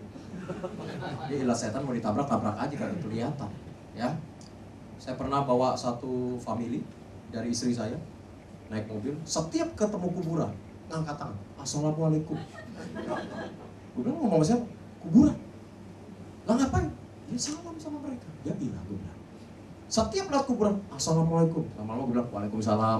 Ya ilah setan mau ditabrak, tabrak aja kan kelihatan. Ya, saya pernah bawa satu family dari istri saya naik mobil, setiap ketemu kuburan ngangkat tangan, assalamualaikum. Gue bilang ngomong sama siapa? Kuburan. Lah ngapain? Ya salam sama mereka. Ya bilang gue bilang. Setiap lewat kuburan, assalamualaikum. Lama-lama gue bilang waalaikumsalam.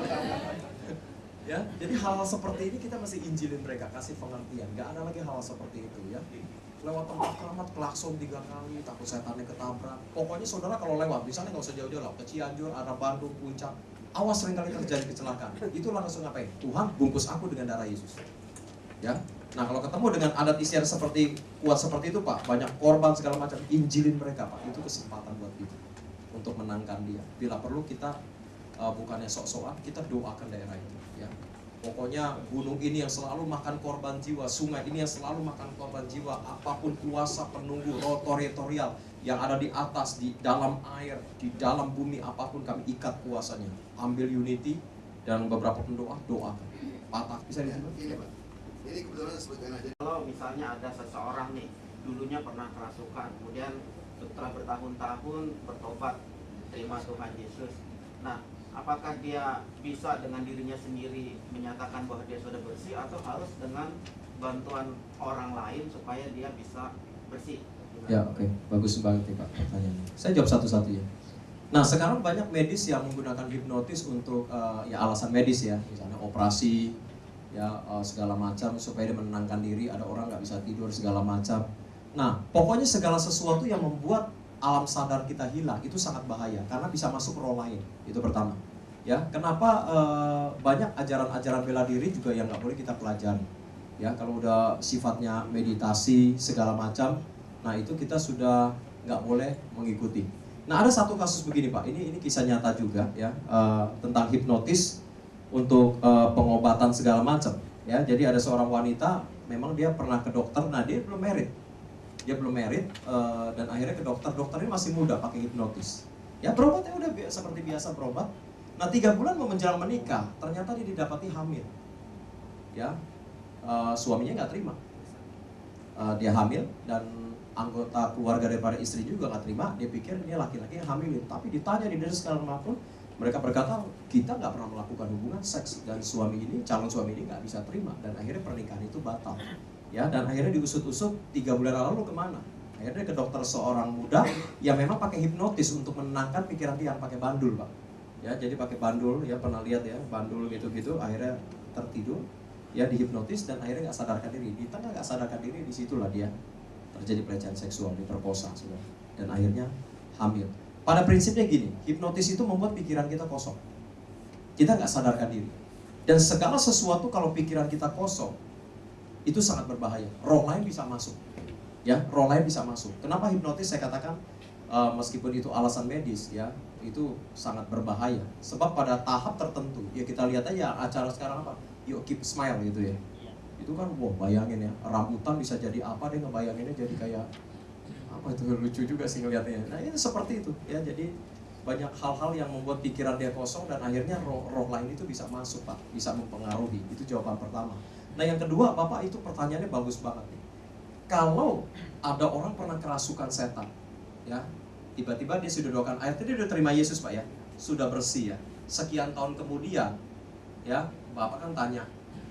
Ya, jadi hal-hal seperti ini kita masih injilin mereka, kasih pengertian. Gak ada lagi hal seperti itu ya. Lewat tempat keramat, klakson tiga kali, takut setannya ketabrak. Pokoknya saudara kalau lewat, misalnya nggak usah jauh-jauh lah, ke Cianjur, arah Bandung, Puncak, awas sering kali terjadi kecelakaan. Itu langsung ngapain? Tuhan bungkus aku dengan darah Yesus. Ya. Nah kalau ketemu dengan adat istiadat seperti kuat seperti itu Pak, banyak korban segala macam, injilin mereka Pak. Itu kesempatan buat kita untuk menangkan dia. Bila perlu kita uh, bukannya sok-sokan, kita doakan daerah itu. Ya. Pokoknya gunung ini yang selalu makan korban jiwa, sungai ini yang selalu makan korban jiwa, apapun kuasa penunggu teritorial yang ada di atas, di dalam air, di dalam bumi, apapun kami ikat kuasanya. Ambil unity dan beberapa pendoa, doakan. Patah, bisa disebut? Ya, Ini kebetulan sebutkan aja. Kalau misalnya ada seseorang nih, dulunya pernah kerasukan, kemudian setelah bertahun-tahun bertobat, terima Tuhan Yesus. Nah, apakah dia bisa dengan dirinya sendiri menyatakan bahwa dia sudah bersih atau harus dengan bantuan orang lain supaya dia bisa bersih. Ya, oke, okay. Bagus banget nih Pak pertanyaannya. Saya jawab satu-satu ya. Nah, sekarang banyak medis yang menggunakan hipnotis untuk uh, ya alasan medis ya, misalnya operasi, ya uh, segala macam supaya dia menenangkan diri. Ada orang nggak bisa tidur segala macam. Nah, pokoknya segala sesuatu yang membuat alam sadar kita hilang itu sangat bahaya karena bisa masuk roh lain. Itu pertama. Ya, kenapa uh, banyak ajaran-ajaran bela diri juga yang nggak boleh kita pelajari. Ya, kalau udah sifatnya meditasi segala macam, nah itu kita sudah nggak boleh mengikuti. Nah, ada satu kasus begini Pak, ini ini kisah nyata juga ya, uh, tentang hipnotis untuk uh, pengobatan segala macam. Ya, jadi ada seorang wanita, memang dia pernah ke dokter, nah dia belum married, dia belum married, uh, dan akhirnya ke dokter, dokternya masih muda pakai hipnotis. Ya berobatnya udah bi seperti biasa berobat. Nah tiga bulan mau menjelang menikah, ternyata dia didapati hamil. Ya, uh, suaminya nggak terima, uh, dia hamil dan anggota keluarga daripada istri juga nggak terima, dia pikir ini laki-laki yang hamilin. Tapi ditanya di dari segala macam, mereka berkata kita nggak pernah melakukan hubungan seks dan suami ini, calon suami ini nggak bisa terima dan akhirnya pernikahan itu batal. Ya, dan akhirnya diusut-usut tiga bulan lalu kemana? Akhirnya ke dokter seorang muda yang memang pakai hipnotis untuk menenangkan pikiran dia, yang pakai bandul Pak. Ya, jadi pakai bandul, ya pernah lihat ya bandul gitu-gitu, akhirnya tertidur, ya dihipnotis dan akhirnya nggak sadarkan diri. Di tengah nggak sadarkan diri, disitulah dia terjadi pelecehan seksual, diperkosa sudah, dan akhirnya hamil. Pada prinsipnya gini, hipnotis itu membuat pikiran kita kosong. Kita nggak sadarkan diri. Dan segala sesuatu kalau pikiran kita kosong, itu sangat berbahaya. Roh lain bisa masuk. Ya, roh lain bisa masuk. Kenapa hipnotis saya katakan uh, meskipun itu alasan medis ya, itu sangat berbahaya. Sebab pada tahap tertentu, ya kita lihat aja acara sekarang apa? Yuk keep smile gitu ya. Itu kan, wah bayangin ya, rambutan bisa jadi apa, dia ngebayanginnya jadi kayak apa itu, lucu juga sih ngeliatnya. Nah ini seperti itu ya, jadi banyak hal-hal yang membuat pikiran dia kosong dan akhirnya roh, roh lain itu bisa masuk Pak, bisa mempengaruhi. Itu jawaban pertama. Nah yang kedua Bapak, itu pertanyaannya bagus banget nih. Kalau ada orang pernah kerasukan setan ya, tiba-tiba dia sudah doakan air, dia sudah terima Yesus Pak ya, sudah bersih ya, sekian tahun kemudian ya, Bapak kan tanya,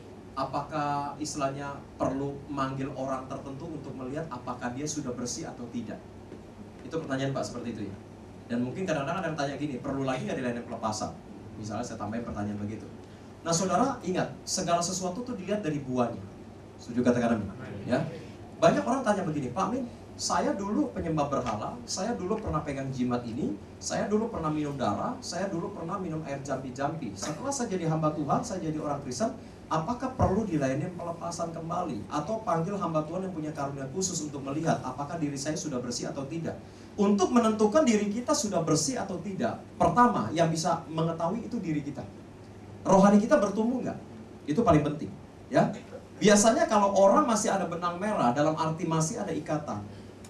apakah istilahnya perlu manggil orang tertentu untuk melihat apakah dia sudah bersih atau tidak? Itu pertanyaan Pak seperti itu ya. Dan mungkin kadang-kadang ada yang tanya gini, perlu lagi nggak dilayani pelepasan? Misalnya saya tambahin pertanyaan begitu. Nah saudara ingat, segala sesuatu tuh dilihat dari buahnya. Setuju katakan amin? Ya. Banyak orang tanya begini, Pak Min, saya dulu penyembah berhala, saya dulu pernah pegang jimat ini, saya dulu pernah minum darah, saya dulu pernah minum air jampi-jampi. Setelah saya jadi hamba Tuhan, saya jadi orang Kristen, apakah perlu dilayani pelepasan kembali? Atau panggil hamba Tuhan yang punya karunia khusus untuk melihat apakah diri saya sudah bersih atau tidak? Untuk menentukan diri kita sudah bersih atau tidak, pertama yang bisa mengetahui itu diri kita. Rohani kita bertumbuh nggak? Itu paling penting. Ya. Biasanya kalau orang masih ada benang merah, dalam arti masih ada ikatan,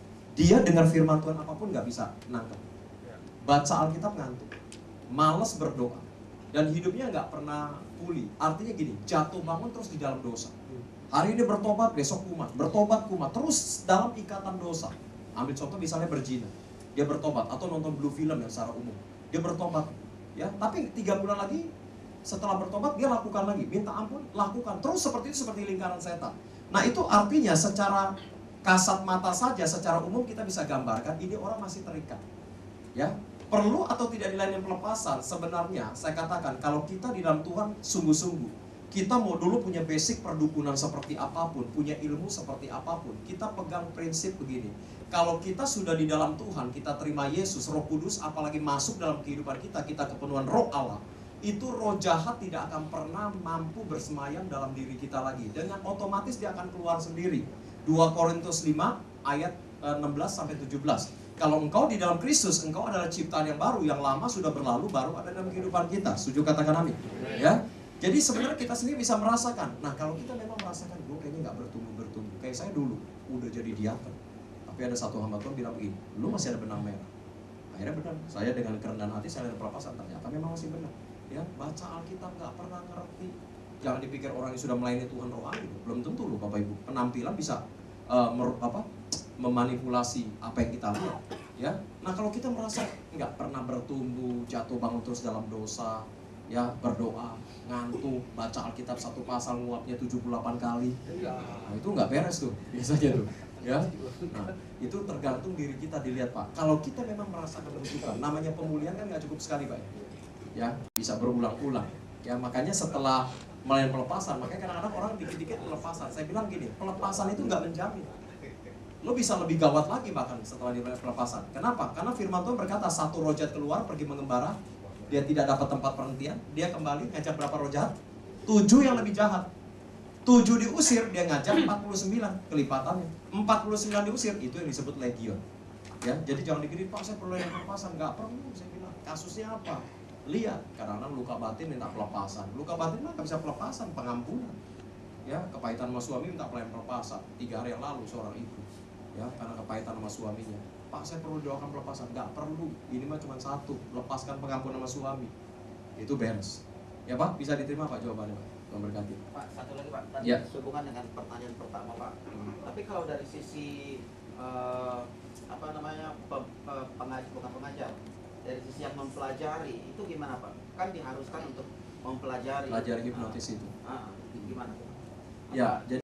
dia dengar firman Tuhan apapun nggak bisa nangkep. Baca Alkitab ngantuk, malas berdoa, dan hidupnya nggak pernah pulih. Artinya gini, jatuh bangun terus di dalam dosa. Hari ini bertobat, besok kumat, bertobat kumat, terus dalam ikatan dosa. Ambil contoh misalnya berzina, dia bertobat, atau nonton blue film yang secara umum, dia bertobat, ya. Tapi tiga bulan lagi setelah bertobat dia lakukan lagi, minta ampun, lakukan, terus seperti itu, seperti lingkaran setan. Nah itu artinya secara kasat mata saja, secara umum kita bisa gambarkan ini orang masih terikat, ya. Perlu atau tidak dilayani pelepasan? Sebenarnya saya katakan kalau kita di dalam Tuhan sungguh-sungguh, kita mau dulu punya basic perdukunan seperti apapun, punya ilmu seperti apapun, kita pegang prinsip begini. Kalau kita sudah di dalam Tuhan, kita terima Yesus, Roh Kudus apalagi masuk dalam kehidupan kita, kita kepenuhan Roh Allah, itu roh jahat tidak akan pernah mampu bersemayam dalam diri kita lagi. Dengan otomatis dia akan keluar sendiri. dua Korintus lima ayat enam belas sampai tujuh belas. Kalau engkau di dalam Kristus, engkau adalah ciptaan yang baru, yang lama sudah berlalu, baru ada dalam kehidupan kita. Setuju katakan amin. Ya. Jadi sebenarnya kita sendiri bisa merasakan. Nah kalau kita memang merasakan, gue kayaknya nggak bertumbuh-bertumbuh. Kayak saya dulu, udah jadi diaken. Tapi ada satu hamba Tuhan bilang begini, lu masih ada benang merah. Akhirnya benar, saya dengan kerendahan hati, saya ada pelepasan, ternyata memang masih benar. Ya, baca Alkitab nggak pernah ngerti. Jangan dipikir orang yang sudah melayani Tuhan rohani, belum tentu loh Bapak Ibu. Penampilan bisa uh, mer, apa, memanipulasi apa yang kita lihat. Ya, nah kalau kita merasa nggak pernah bertumbuh, jatuh bangun terus dalam dosa, ya berdoa, ngantuk, baca Alkitab satu pasal nguapnya tujuh puluh delapan kali. Nah, itu nggak beres tuh biasanya tuh. Ya, nah itu tergantung diri kita dilihat Pak. Kalau kita memang merasakan kebutuhan, namanya pemulihan kan nggak cukup sekali Pak. Ya, bisa berulang-ulang. Ya makanya setelah melayani pelepasan, makanya kadang-kadang orang dikit-dikit pelepasan. Saya bilang gini, pelepasan itu nggak menjamin. Lo bisa lebih gawat lagi bahkan setelah dimulai pelepasan. Kenapa? Karena firman Tuhan berkata satu roh jahat keluar pergi mengembara, dia tidak dapat tempat perhentian, dia kembali ngajak berapa roh jahat? Tujuh yang lebih jahat. Tujuh diusir, dia ngajak empat puluh sembilan kelipatannya. empat puluh sembilan diusir, itu yang disebut legion. Ya, jadi jangan dikira Pak saya perlu yang pelepasan, nggak perlu. Saya bilang kasusnya apa? Lihat, kadang-kadang luka batin minta pelepasan. Luka batin mah nggak bisa pelepasan, pengampunan. Ya, kepahitan sama suami minta pelepasan. Tiga hari yang lalu seorang ibu, ya karena kepahitan sama suaminya, Pak saya perlu doakan pelepasan. Nggak perlu, ini mah cuma satu, lepaskan pengampunan sama suami, itu beres. Ya Pak, bisa diterima Pak jawabannya Pak, Tuhan berkati. Pak, satu lagi Pak, tadi Ya. sehubungan dengan pertanyaan pertama Pak. Hmm. Tapi kalau dari sisi uh, apa namanya pe, pe, pengajar, bukan pengajar, dari sisi yang mempelajari itu gimana Pak? Kan diharuskan untuk mempelajari. Pelajari hipnotis uh, itu. Uh, gimana? Ya, jadi